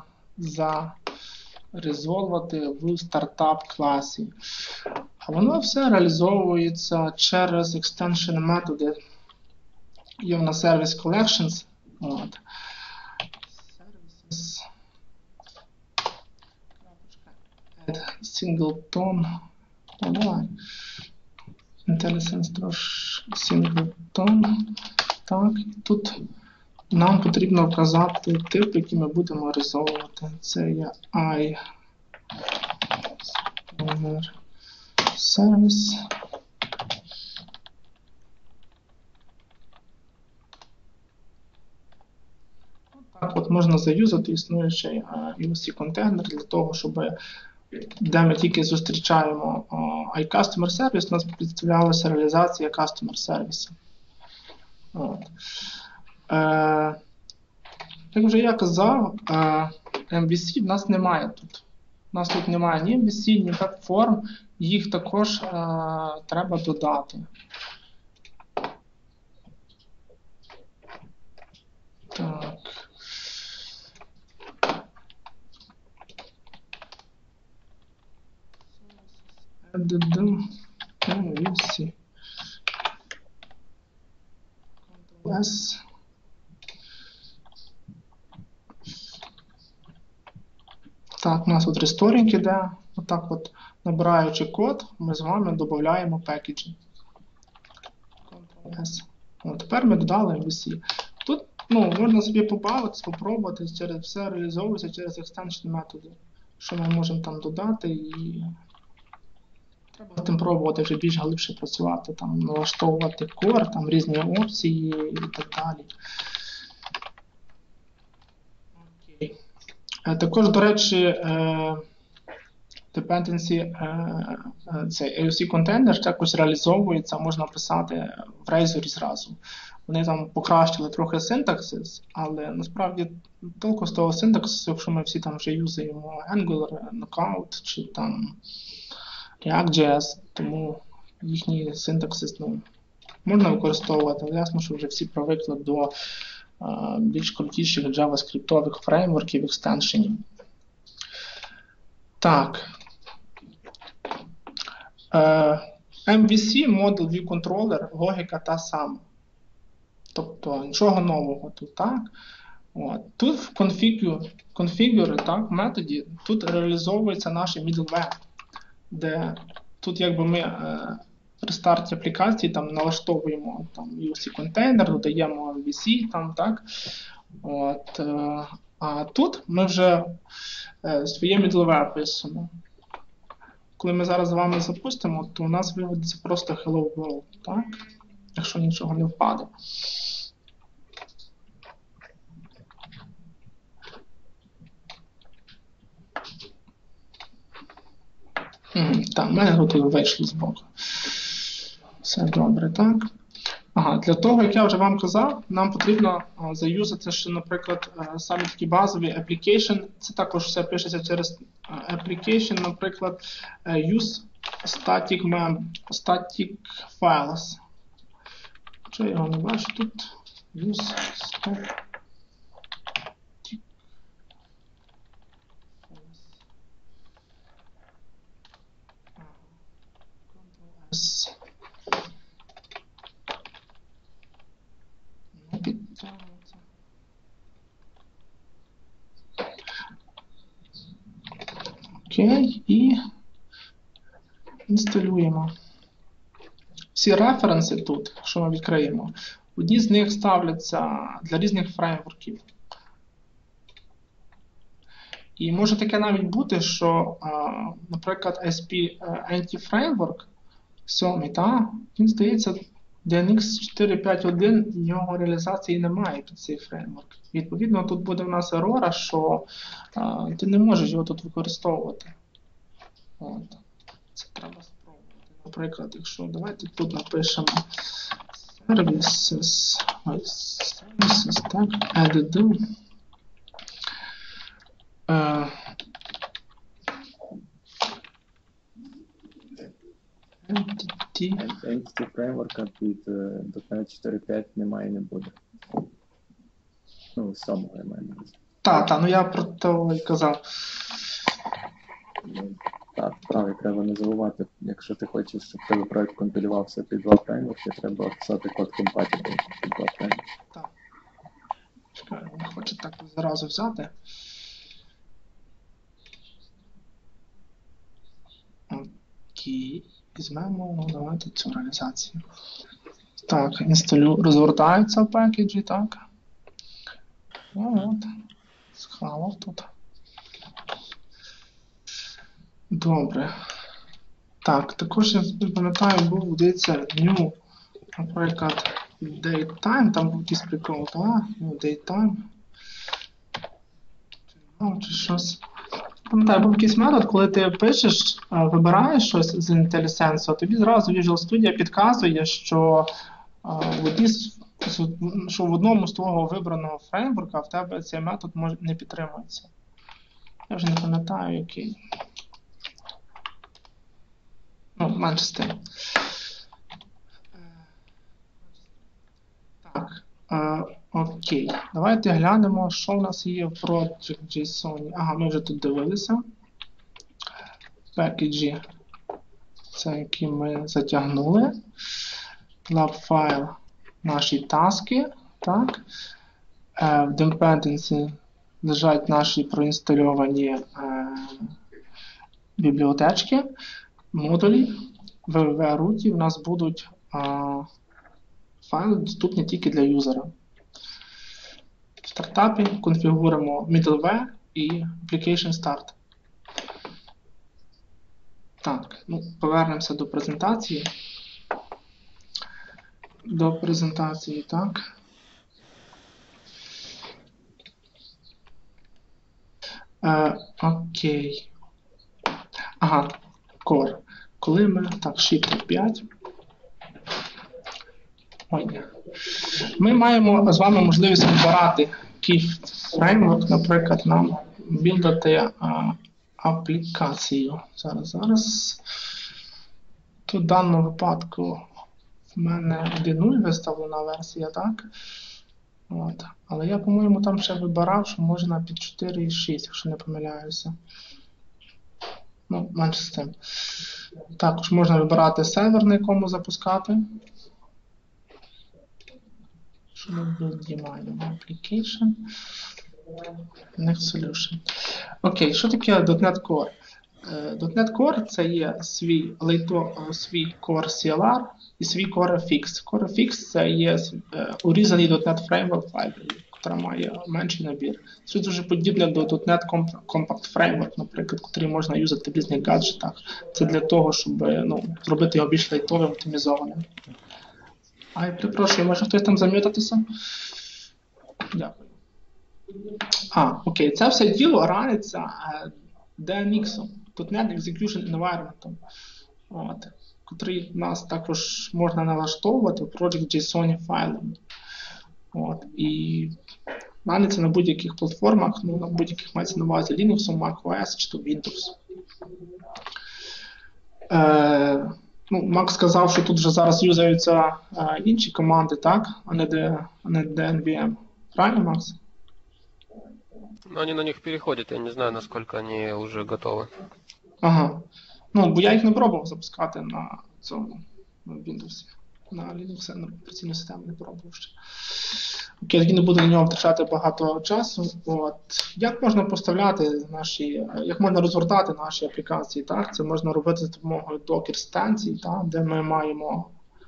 зарезолвати в стартап-класі. А воно все реалізовується через extension методи. Є в нас Service Collections. От. Services. Add singleton. Давай. IntelliSense трошки singleton. Так, і тут нам потрібно вказати тип, який ми будемо реалізовувати. Це є Service. Так от можна заюзати існуючий UC контейнер для того, щоб де ми тільки зустрічаємо iCustomer Service, у нас представлялася реалізація Customer Service. От. Як вже я казав, MVC в нас немає тут. У нас тут немає ні MVC, ні веб-форм, їх також треба додати. Так. MVC. Ctrl-S. Так, у нас тут ресторінг іде. Отак от, набираючи код, ми з вами додаємо пекеджі. Ctrl-S. От, тепер ми додали MVC. Тут можна собі побавитися, спробувати, все реалізовується через екстеншн методи. Що ми можемо там додати, і треба з тим пробувати вже більш глибше працювати, там, налаштовувати core, там різні опції і так далі. Окей. Також, до речі, dependency, цей AOC контейнер також реалізовується, можна писати в Razor зразу. Вони там покращили трохи синтаксис, але насправді толку з того синтаксису, якщо ми всі там вже юзаємо Angular, Knockout чи там React.js, тому їхній синтаксис можна використовувати, але ясно, що вже всі привикли до більш крутіших JavaScript-ових фреймворків, екстеншенів. Так. MVC, Model View Controller, логіка та сама. Тобто нічого нового тут, так? От. Тут в configure, так, методі, тут реалізовується наш middleware, де тут якби ми при старті аплікації там налаштовуємо там UC контейнер, додаємо MVC, там, так? От. А тут ми вже своє middleware пишемо. Коли ми зараз з вами запустимо, то у нас виводиться просто Hello World, так? Якщо нічого не впаде. Так, в мене тут вийшло з боку. Все добре, так? Ага, для того, як я вже вам казав, нам потрібно заюзати ще, наприклад, самі такі базові application. Це також все пишеться через application, наприклад, use static files. Що я його не бачу тут? Use static files. Окей, і інсталюємо. Всі референси тут, що ми відкриємо, одні з них ставляться для різних фреймворків. І може таке навіть бути, що, наприклад, SP Anti-Framework 7, він, здається, DNX 4.5.1, його реалізації немає під цей фреймворк. Відповідно, тут буде в нас ерора, що ти не можеш його тут використовувати. От. Це треба спробувати. Наприклад, якщо давайте тут напишемо services, так, add Entity фреймворка під .NET 4.5 немає і не буде. Ну, самого я маю на увазі. Так, я про те і казав. Так, справді, треба не забувати, якщо ти хочеш, щоб тебе проект компілювався під два фреймворки, треба писати код compatible під два фреймворки. Так. Чекаю, не хочу так зразу взяти. Окей. Візьмемо, давайте цю реалізацію. Так, розгортається в пекеджі, так. От. Схавав тут. Добре. Так, також я пам'ятаю, був, дивіться, new, наприклад, datetime, там був якийсь прикол, так? Datetime. Чи щось. Пам'ятаю, був якийсь метод, коли ти пишеш, вибираєш щось з IntelliSense, тобі зразу Visual Studio підказує, що в одній з що в одному з твого вибраного фреймворка в тебе цей метод не підтримується. Я вже не пам'ятаю, який. Ну, менше з тим. Так, окей. Давайте глянемо, що в нас є в Project.json. Ага, ми вже тут дивилися. Пекеджі. Це які ми затягнули. Lab файл. Наші таски. Так. В dependency лежать наші проінстальовані бібліотечки, модулі. В www-руті в нас будуть файли доступні тільки для юзера. В стартапі конфігуруємо middleware і application start. Так, ну, повернемося до презентації. До презентації, так. Окей. Ага, Core. Коли ми, так, Shift 5. Ой. Ми маємо з вами можливість вибирати який фреймворк, наприклад, нам білдати аплікацію. Зараз. Тут в даному випадку в мене 1.0 виставлена версія, так? От. Але я, по-моєму, там ще вибирав, що можна під 4.6, якщо не помиляюся. Ну, менше з тим. Також можна вибирати сервер, на якому запускати. Що ми маємо? Application. Next Solution. Окей, що таке .NET Core? .NET Core це є свій Core CLR і свій Core FX. Core FX це є урізаний .NET Framework Library, яка має менший набір. Це дуже подібне до .NET Compact Framework, наприклад, який можна юзати в різних гаджетах. Це для того, щоб зробити його більш лайтовим, оптимізованим. Ай, перепрошую, може хтось там зам'ютатися? Дякую. Окей, це все діло раниться DNX-ом, .NET Execution Environment, котрий в нас також можна налаштовувати в Project.json файлом. І раниться на будь-яких платформах, на будь-яких мається на увазі Linux, macOS чи то Windows. Макс сказав, що тут вже зараз юзаються інші команди, так? А не DNVM. Правильно, Макс? Они на них переходят, я не знаю, насколько они уже готовы. Ага. Бо я їх не пробував запускати на цьому, на Windows. На Linux, на операційну систему не пробував ще. Окей, тоді не буду на нього втрачати багато часу. Як можна поставляти як можна розгортати наші аплікації, так? Це можна робити за допомогою Docker-станцій, так? Де ми маємо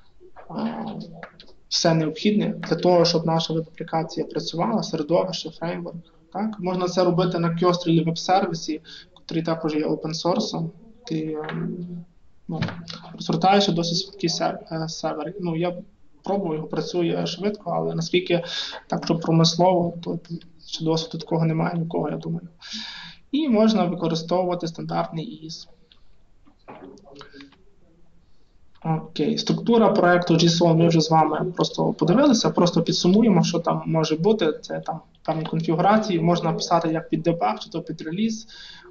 все необхідне для того, щоб наша веб-аплікація працювала, середовище, фреймворк. Так? Можна це робити на Кьострілі веб-сервісі, який також є open-source. Ти розгортаєш досить швидкий сервер. Я пробував, його працює швидко, але наскільки так, що промислово, то ще досвіду такого немає нікого, я думаю. І можна використовувати стандартний IIS. Окей, структура проєкту JSON ми вже з вами просто подивилися, просто підсумуємо, що там може бути. Це там певні конфігурації, можна писати як під дебаг, чи то під реліз.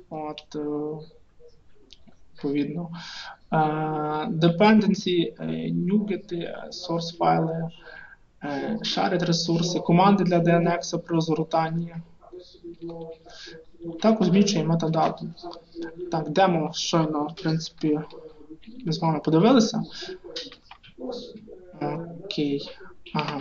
Відповідно. Dependency, нюгети, source файли, shared ресурси, команди для DNX при розгортанні. Також змінюємо метадату. Так, демо щойно, в принципі, ми з вами подивилися. Окей. Ага.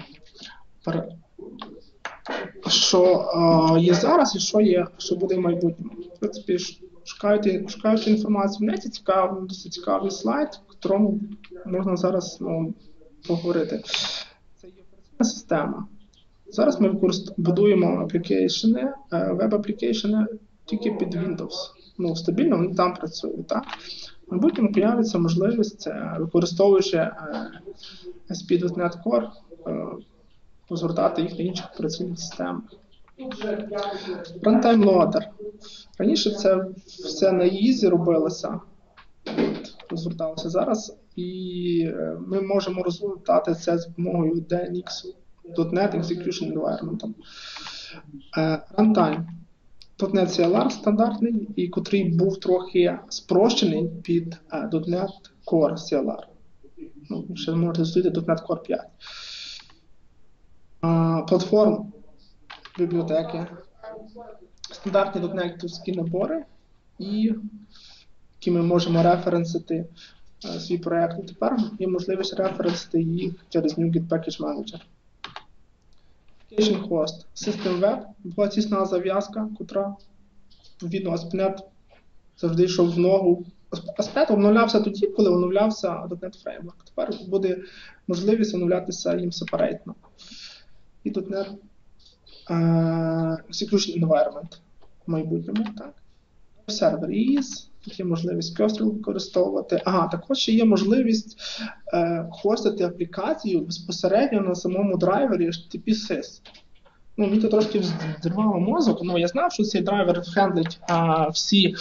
Що є зараз і що буде в майбутньому. В принципі, шукаючи інформацію в неті, досить цікавий слайд, в якому можна зараз поговорити. Це є операційна система. Зараз ми будуємо веб-аплікейшени тільки під Windows. Стабільно вони там працюють. Так? В майбутньому появиться можливість, використовуючи ASP.NET Core, розгортати їх на інших операційних системах. Runtime Loader. Раніше це все на Easy робилося, розгорталося зараз, і ми можемо розгортати це з допомогою DNX. .NET Execution Environment. Runtime. .NET CLR стандартний, і котрий був трохи спрощений під .NET Core CLR. Ну, ще можете зустріти .NET Core 5. Платформ, бібліотеки, стандартні .NET-івські набори, і які ми можемо референсити свій проєкт. І тепер є можливість референсити їх через NuGet Package Manager. Application Host. System Web, була тісна зав'язка, котра, відповідно, ASP.NET завжди йшов в ногу. ASP.NET обновлявся тоді, коли оновлявся .NET Framework. Тепер буде можливість оновлятися їм сепарейтно. І .NET Execution Environment в майбутньому. Так. Server EAS, тут є можливість Kestrel використовувати. Також ще є можливість хостити аплікацію безпосередньо на самому драйвері HTTP SYS. Ну, мені це трошки взірвало мозок, але я знав, що цей драйвер хендлить всі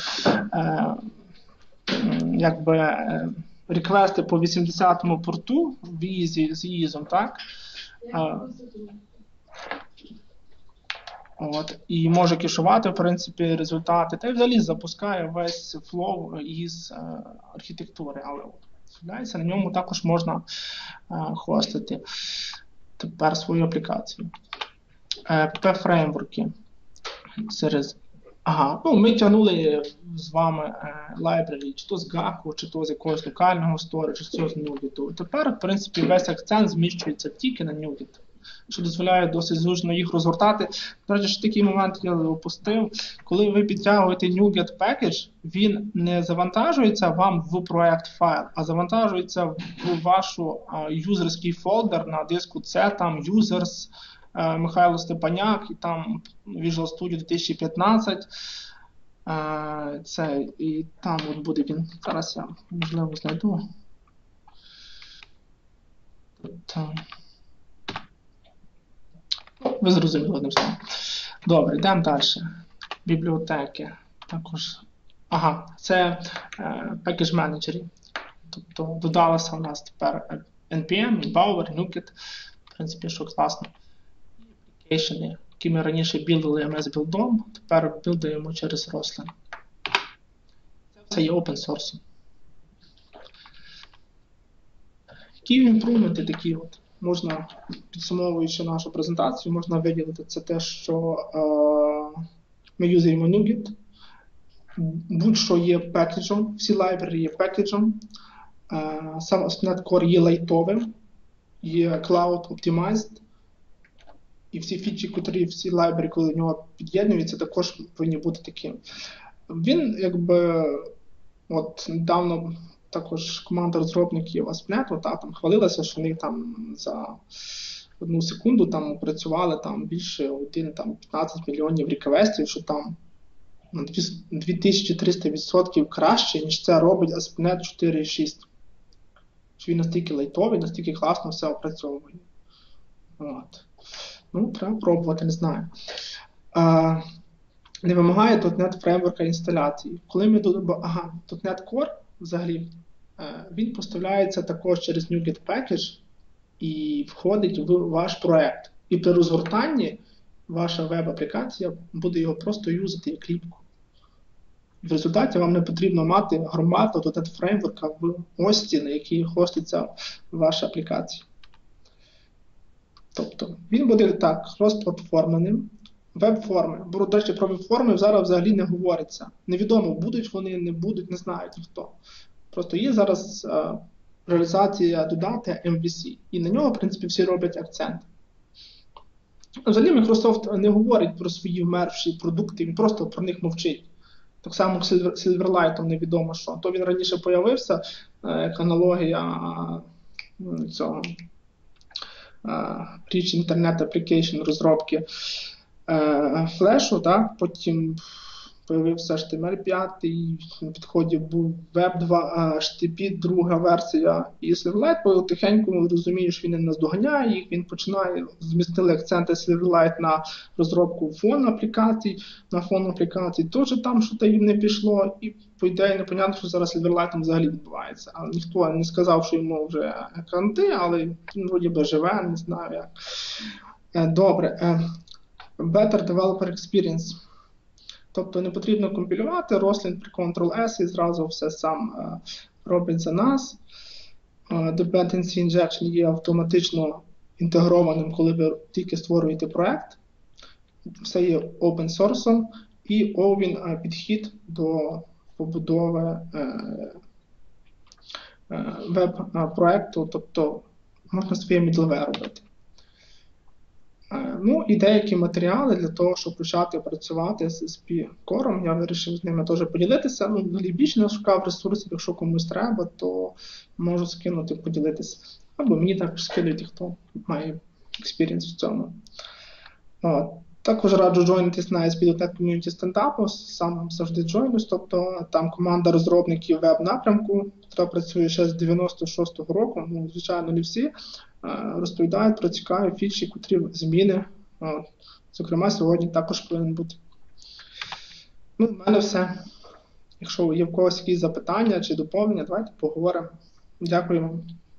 реквести по 80-му порту в EAS з EAS, так? І може кешувати, в принципі, результати. Та й взагалі запускає весь флоу із архітектури. Але на ньому також можна хостити тепер свою аплікацію. pp-фреймворки. Ми тягнули з вами library, чи то з Gaku, чи то з якогось локального сторіджу, чи то з NuGet. Тепер, в принципі, весь акцент зміщується тільки на NuGet, що дозволяє досить зручно їх розгортати. До речі, що такий момент я опустив. Коли ви підтягуєте NuGet Package, він не завантажується вам в проект файл, а завантажується в вашу юзерський фолдер на диску C, там users, Mykhaylo Stepanyak, і там Visual Studio 2015. І там буде він. Зараз я, можливо, знайду. Ви зрозуміли одним словом. Добре, йдемо далі. Бібліотеки. Також. Це Package Manager. Тобто додалося у нас тепер NPM, Bower, NuGet. В принципі, що класно. Аплікейшени, які ми раніше білдили MS-білдом, тепер білдуємо через Roslyn. Це є open source. Які імпрументи такі от? Можна, підсумовуючи нашу презентацію, можна виділити це те, що ми юзаємо NuGet. Будь-що є пекеджем, всі лайбрері є пекеджем. Сам ASP.NET Core є лайтовим, є Cloud Optimized. І всі фічі, котрі всі лайбрері, коли до нього під'єднуються, також повинні бути таким. Він, недавно також команда розробників ASP.NET там хвалилася, що вони там за 1 секунду там опрацювали там більше 15 мільйонів реквестів, що там на 2300% краще, ніж це робить ASP.NET 4.6. Що він настільки лайтовий, настільки класно все опрацьовує. Треба пробувати, не знаю. Не вимагає .NET фреймворка інсталяції. Коли ми .NET Core, взагалі, він поставляється також через NuGet Package і входить в ваш проект. І при розгортанні ваша веб-аплікація буде його просто юзати як ліпку. В результаті вам не потрібно мати громадного .NET фреймворка в ості, на якій хоститься ваша аплікація. Тобто, він буде так, розплатформеним. Веб-форми. Бо, до речі, про веб-форми зараз взагалі не говориться. Невідомо, будуть вони, не будуть, не знають ніхто. Просто є зараз реалізація додати MVC. І на нього, в принципі, всі роблять акцент. Взагалі, Microsoft не говорить про свої вмерші продукти, він просто про них мовчить. Так само Silverlight невідомо що. То він раніше появився, як аналогія цього Rich Internet Application розробки флешу, потім появився HTML5, на підході був Web 2, HTTP, друга версія, і Silverlight потихеньку розумієш, він не наздоганяє їх, він починає, змістили акценти Silverlight на розробку фон апlikацій, на фон апlikацій теж там що-то їм не пішло, і по ідеї непонятно, що зараз Silverlight взагалі відбувається. Але ніхто не сказав, що йому вже кранти, але він вроді би живе, не знаю як. Добре. Better Developer Experience. Тобто не потрібно компілювати, розклад при Ctrl-S і зразу все сам робить за нас. Dependency Injection є автоматично інтегрованим, коли ви тільки створюєте проект. Все є open source і open підхід до побудови веб-проекту, тобто можна своє middleware робити. Ну і деякі матеріали для того, щоб почати працювати з SP Core. Я вирішив з ними теж поділитися. Ну, взагалі більше не шукав ресурсів, якщо комусь треба, то можу скинути, поділитися. Або мені також скидують, хто має експірієнс в цьому. Також раджу джойнитись на SP.NET Community стендапу, сам завжди джойнусь, тобто там команда розробників веб-напрямку, яка працює ще з 96-го року, ну, звичайно, не всі, розповідають про цікаві фічі, котрі зміни, зокрема, сьогодні також повинен бути. Ну, в мене все. Якщо є в когось якісь запитання чи доповнення, давайте поговоримо. Дякую вам.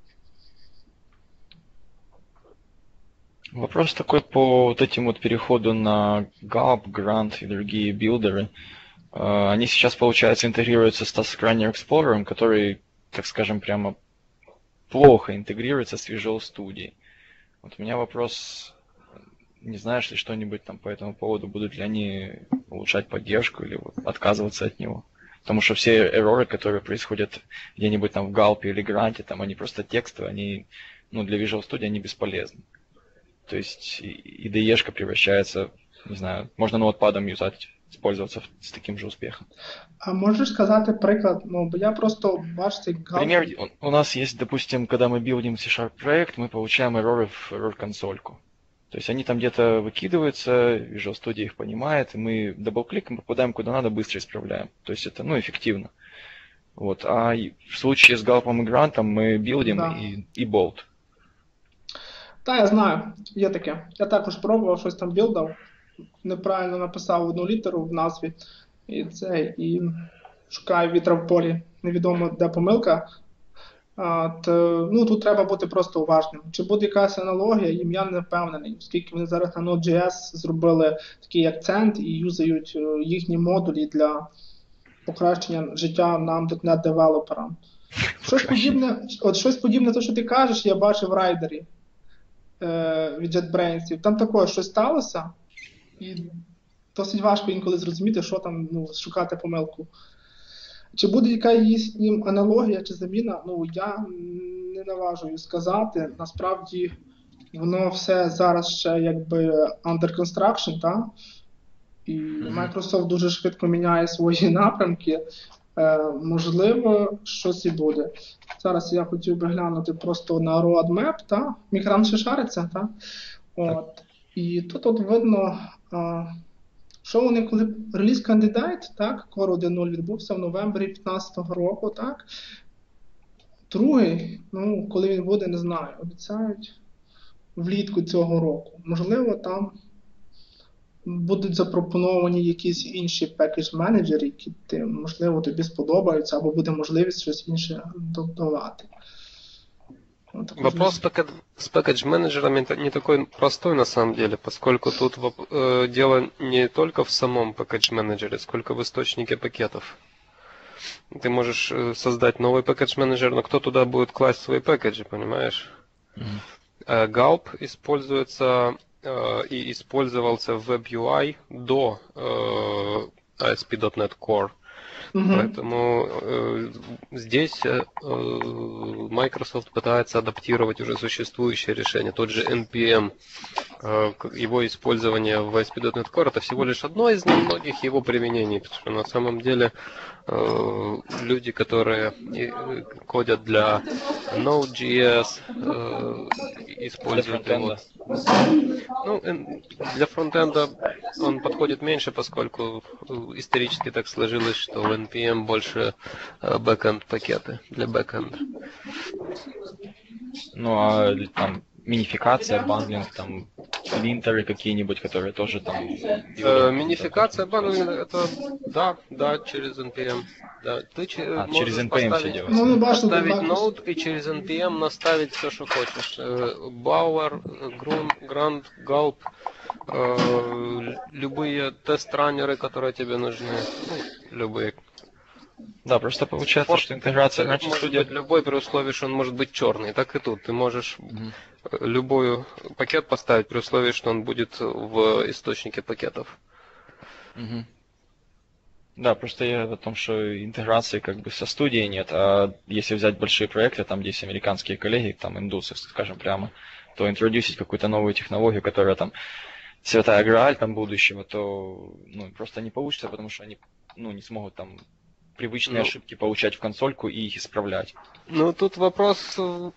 Вопрос такой по вот этим вот переходу на Gulp, Grunt и другие билдеры. Они сейчас, получается, интегрируются с Task Runner Explorer, который, так скажем, прямо плохо интегрируется с Visual Studio. Вот у меня вопрос, не знаешь ли что-нибудь там по этому поводу, будут ли они улучшать поддержку или вот отказываться от него? Потому что все эрроры, которые происходят где-нибудь там в Gulp или Grunt, там они просто текстовые, они, ну, для Visual Studio они бесполезны. То есть IDE-шка превращается, не знаю, можно ноутпадом юзать, использоваться с таким же успехом. А можешь сказать приклад? Ну, я просто бачу, Пример, у нас есть, допустим, когда мы билдим C# проект, мы получаем эрроры в error-консольку. То есть они там где-то выкидываются, Visual Studio их понимает, и мы дабл-кликом попадаем куда надо, быстро исправляем. То есть это, ну, эффективно. Вот. А в случае с Gulp и Grunt мы билдим, да, и болт. Так, я знаю, є таке. Я також пробував, щось там білдав, неправильно написав одну літеру в назві, і шукаю вітра в полі, невідомо де помилка. Ну, тут треба бути просто уважним. Чи буде якась аналогія, їм я не впевнений, оскільки вони зараз на NodeJS зробили такий акцент і юзають їхні модулі для покращення життя нам, .NET-девелоперам. Щось подібне, то, що ти кажеш, я бачив в райдері від JetBrains. Там також щось сталося, і досить важко інколи зрозуміти, що там, ну, шукати помилку. Чи буде якась їм аналогія чи заміна, ну, я не наважую сказати. Насправді, воно все зараз ще якби under construction, так? І Microsoft дуже швидко міняє свої напрямки. Можливо, щось і буде. Зараз я хотів би глянути просто на roadmap, так? Мікран ще шариться, так? От. І тут от видно, що вони, коли реліз кандидат, так, Core 1.0 відбувся в новембрі 2015 року, так? Другий, ну, коли він буде, не знаю, обіцяють влітку цього року. Можливо, там будуть запропоновані якісь інші пекедж-менеджери, які, можливо, тобі сподобаються, або буде можливість щось інше додавати. Вопрос с пэкэдж-менеджерами не такой простой на самом деле, поскольку тут дело не только в самом пэкэдж-менеджере, сколько в источнике пакетов. Ты можешь создать новый пэкэдж-менеджер, но кто туда будет класть свои пэкэджи, понимаешь? Gulp используется и использовался в WebUI до ASP.NET Core. Поэтому здесь Microsoft пытается адаптировать уже существующее решение. Тот же NPM, его использование в ASP.NET Core, это всего лишь одно из немногих его применений, потому что на самом деле люди, которые кодят для NodeJS использует его. Ну, для фронтенда он подходит меньше, поскольку исторически так сложилось, что в NPM больше бэкэнд пакеты для бэкэнда. Ну, а там минификация, бандлинг, там линтеры какие-нибудь, которые тоже там... Минификация, бандлинг, это да, через NPM. Да. Ты через NPM все делать. Ну, поставить ноут и через NPM наставить все, что хочешь. Bower, Grand, Gulp, любые тест-раннеры, которые тебе нужны. Ну, любые. Да, просто получается, что интеграция раньше может быть любой при условии, что он может быть черный. Так и тут. Ты можешь любой пакет поставить при условии, что он будет в источнике пакетов. Да, просто я о том, что интеграции как бы со студией нет, а если взять большие проекты, там, где есть американские коллеги, там, индусы, скажем прямо, то интродюсить какую-то новую технологию, которая там святая грааль там будущего, то просто не получится, потому что они не смогут там привычные ошибки получать в консольку и их исправлять. Ну, тут вопрос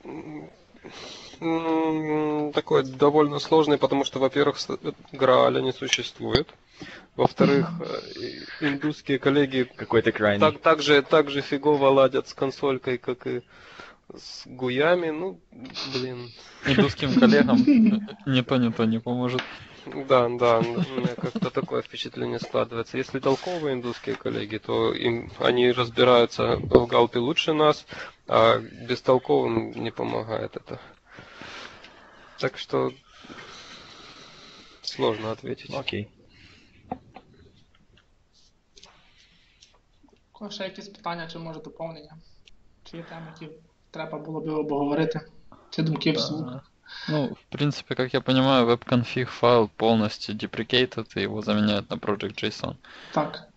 такой довольно сложный, потому что, во-первых, грааля не существует. Во-вторых, индусские коллеги какой-то крайний. Так же фигово ладят с консолькой, как и с гуями. Ну, блин. Индусским коллегам ни то не поможет. Да, у меня как-то такое впечатление складывается. Если толковые индусские коллеги, то они разбираются в галпе лучше нас, а бестолковым не помогает это. Так что сложно ответить. Окей. Ще якісь питання, чи може доповнення? Чи є теми, які треба було б обговорити? Чи думки вслух? Ну, в принципе, как я понимаю, webconfig файл полностью deprecated, и его заменяют на project.json. Так.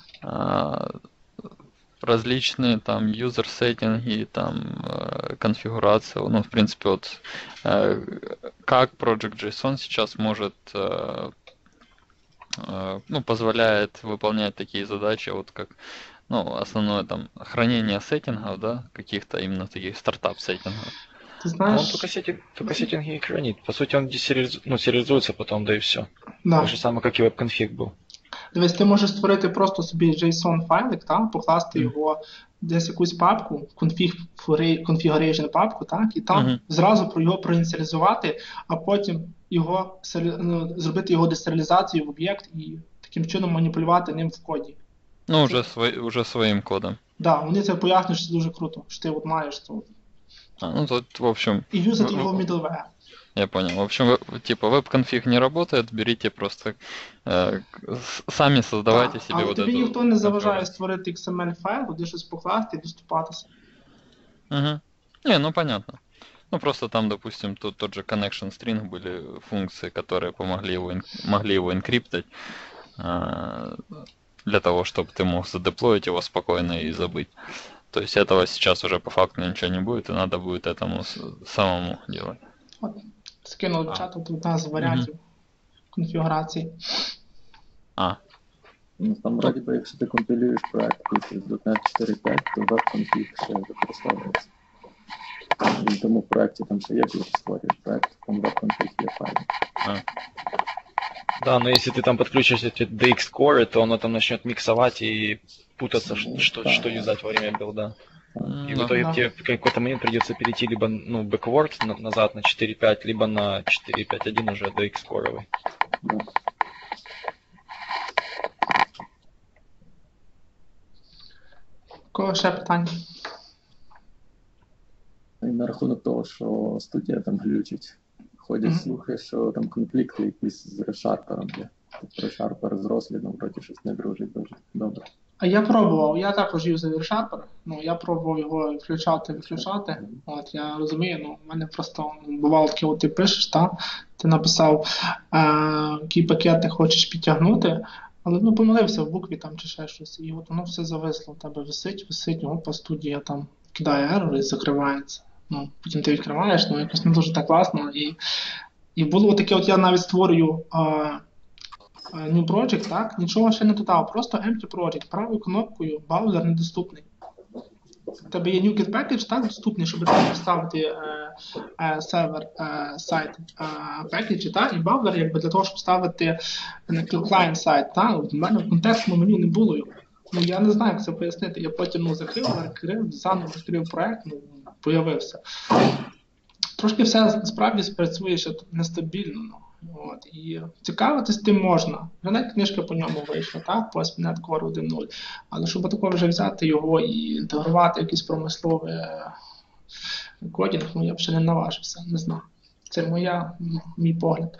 Различные там user сеттинги, там конфигурация, ну, в принципе, вот как project.json сейчас может, позволяет выполнять такие задачи, вот как, основное там хранение сеттингов, да, каких-то именно таких стартап-сеттингов. Ты знаешь... Он только сеттинги и хранит. По сути, он сериализуется потом, да и все. Да. Так же самое, как и веб-конфиг был. Дивись, ти можеш створити просто собі JSON-файлик, покласти його десь якусь папку, configuration папку, і там зразу його проініціалізувати, а потім зробити його десеріалізацію в об'єкт і таким чином маніпулювати ним в коді. Ну, уже своїм кодом. Да, вони це пояснюють, що це дуже круто, що ти от маєш це. Тут, в общем... И юзать его в middleware. Я понял. В общем, типа веб-конфиг не работает, берите просто, сами создавайте себе але вот тобі эту... ніхто не заважає створити XML-файл, куди щось покласти і доступатися. Не, ну понятно. Ну просто там, допустим, тот же connection string были функции, которые могли его энкриптить, для того, чтобы ты мог задеплоить его спокойно и забыть. То есть этого сейчас уже по факту ничего не будет, и надо будет этому самому делать. От, скинув в чат, тут одна з варіантів конфігурації. Ну, там, вроді би, якщо ти компілюєш проект з .NET 4.5, то веб-конфіг ще використовується. І тому в проекті там ще є, коли ти створюєш проект, там веб-конфіг є файл. Да, но если ты там подключишь эти DX Core, то оно там начнет миксовать и путаться, что юзать во время билда. И в итоге тебе в какой-то момент придется перейти либо backward назад на 4.5, либо на 4.5.1 уже DX Core. Да. Кого ще питання? І на рахунок того, що студія там глючить. Ходять слухи, що там конфлікти якісь з решарпером є. Тобто решарпер з розслідом вроді щось не дружить дуже добре. А я пробував, я також юзав решарпер. Я пробував його виключати. От, я розумію, в мене просто бувало таке, от ти пишеш, ти написав, який пакет ти хочеш підтягнути, але помилився в букві там чи ще щось, і от воно все зависло, в тебе висить, опа, студія там кидає ерор і закривається. Потім ти відкриваєш, якось не дуже так класно. І було таке, от я навіть створюю new project, нічого ще не додав, просто empty project, правою кнопкою браузер недоступний. У тебе є NuGet package, так, доступний, щоб там поставити сервер сайт пекеджі, так, і бавлер, якби для того, щоб ставити client сайт, так, в мене в контекстному меню не було його. Ну, я не знаю, як це пояснити. Я потім закрив, заново відкрив проект, появився. Трошки все справді спрацює ще нестабільно. От, і цікавитись тим можна. Вже навіть книжка по ньому вийшла, так, по MVC Core 1.0. Але щоб такого вже взяти його і інтегрувати в якийсь промисловий кодінг, я б ще не наважився, не знаю. Це мій погляд.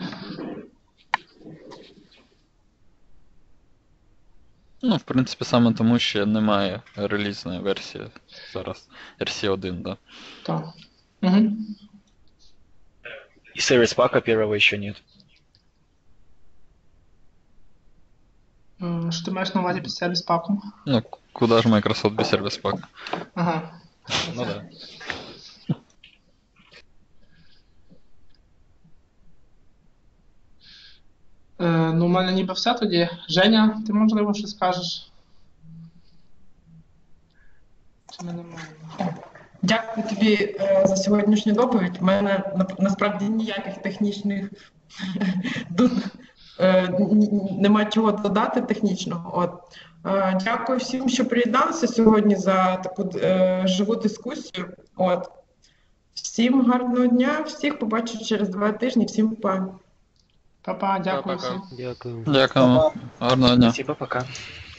Ну, в принципі, саме тому, що немає релізної версії зараз, RC1, да. Так. Угу. И сервис-пака первого еще нет. Що ти маєш на увазі під сервіс-паком? Ну, куда же Microsoft без сервис-пака? Ага. Ну да. Ну, у мене ніби все тоді. Женя, ти, можливо, щось скажеш? Чи ми не маємо? Дякую тобі за сьогоднішню доповідь. У мене насправді ніяких технічних нема чого додати технічного. От. Дякую всім, що приєдналися сьогодні за таку живу дискусію. От. Всім гарного дня, всіх побачу через 2 тижні, всім па. Па-па, дякую всім. Дякую. Дякуємо. Гарного дня. Спасибо, пока.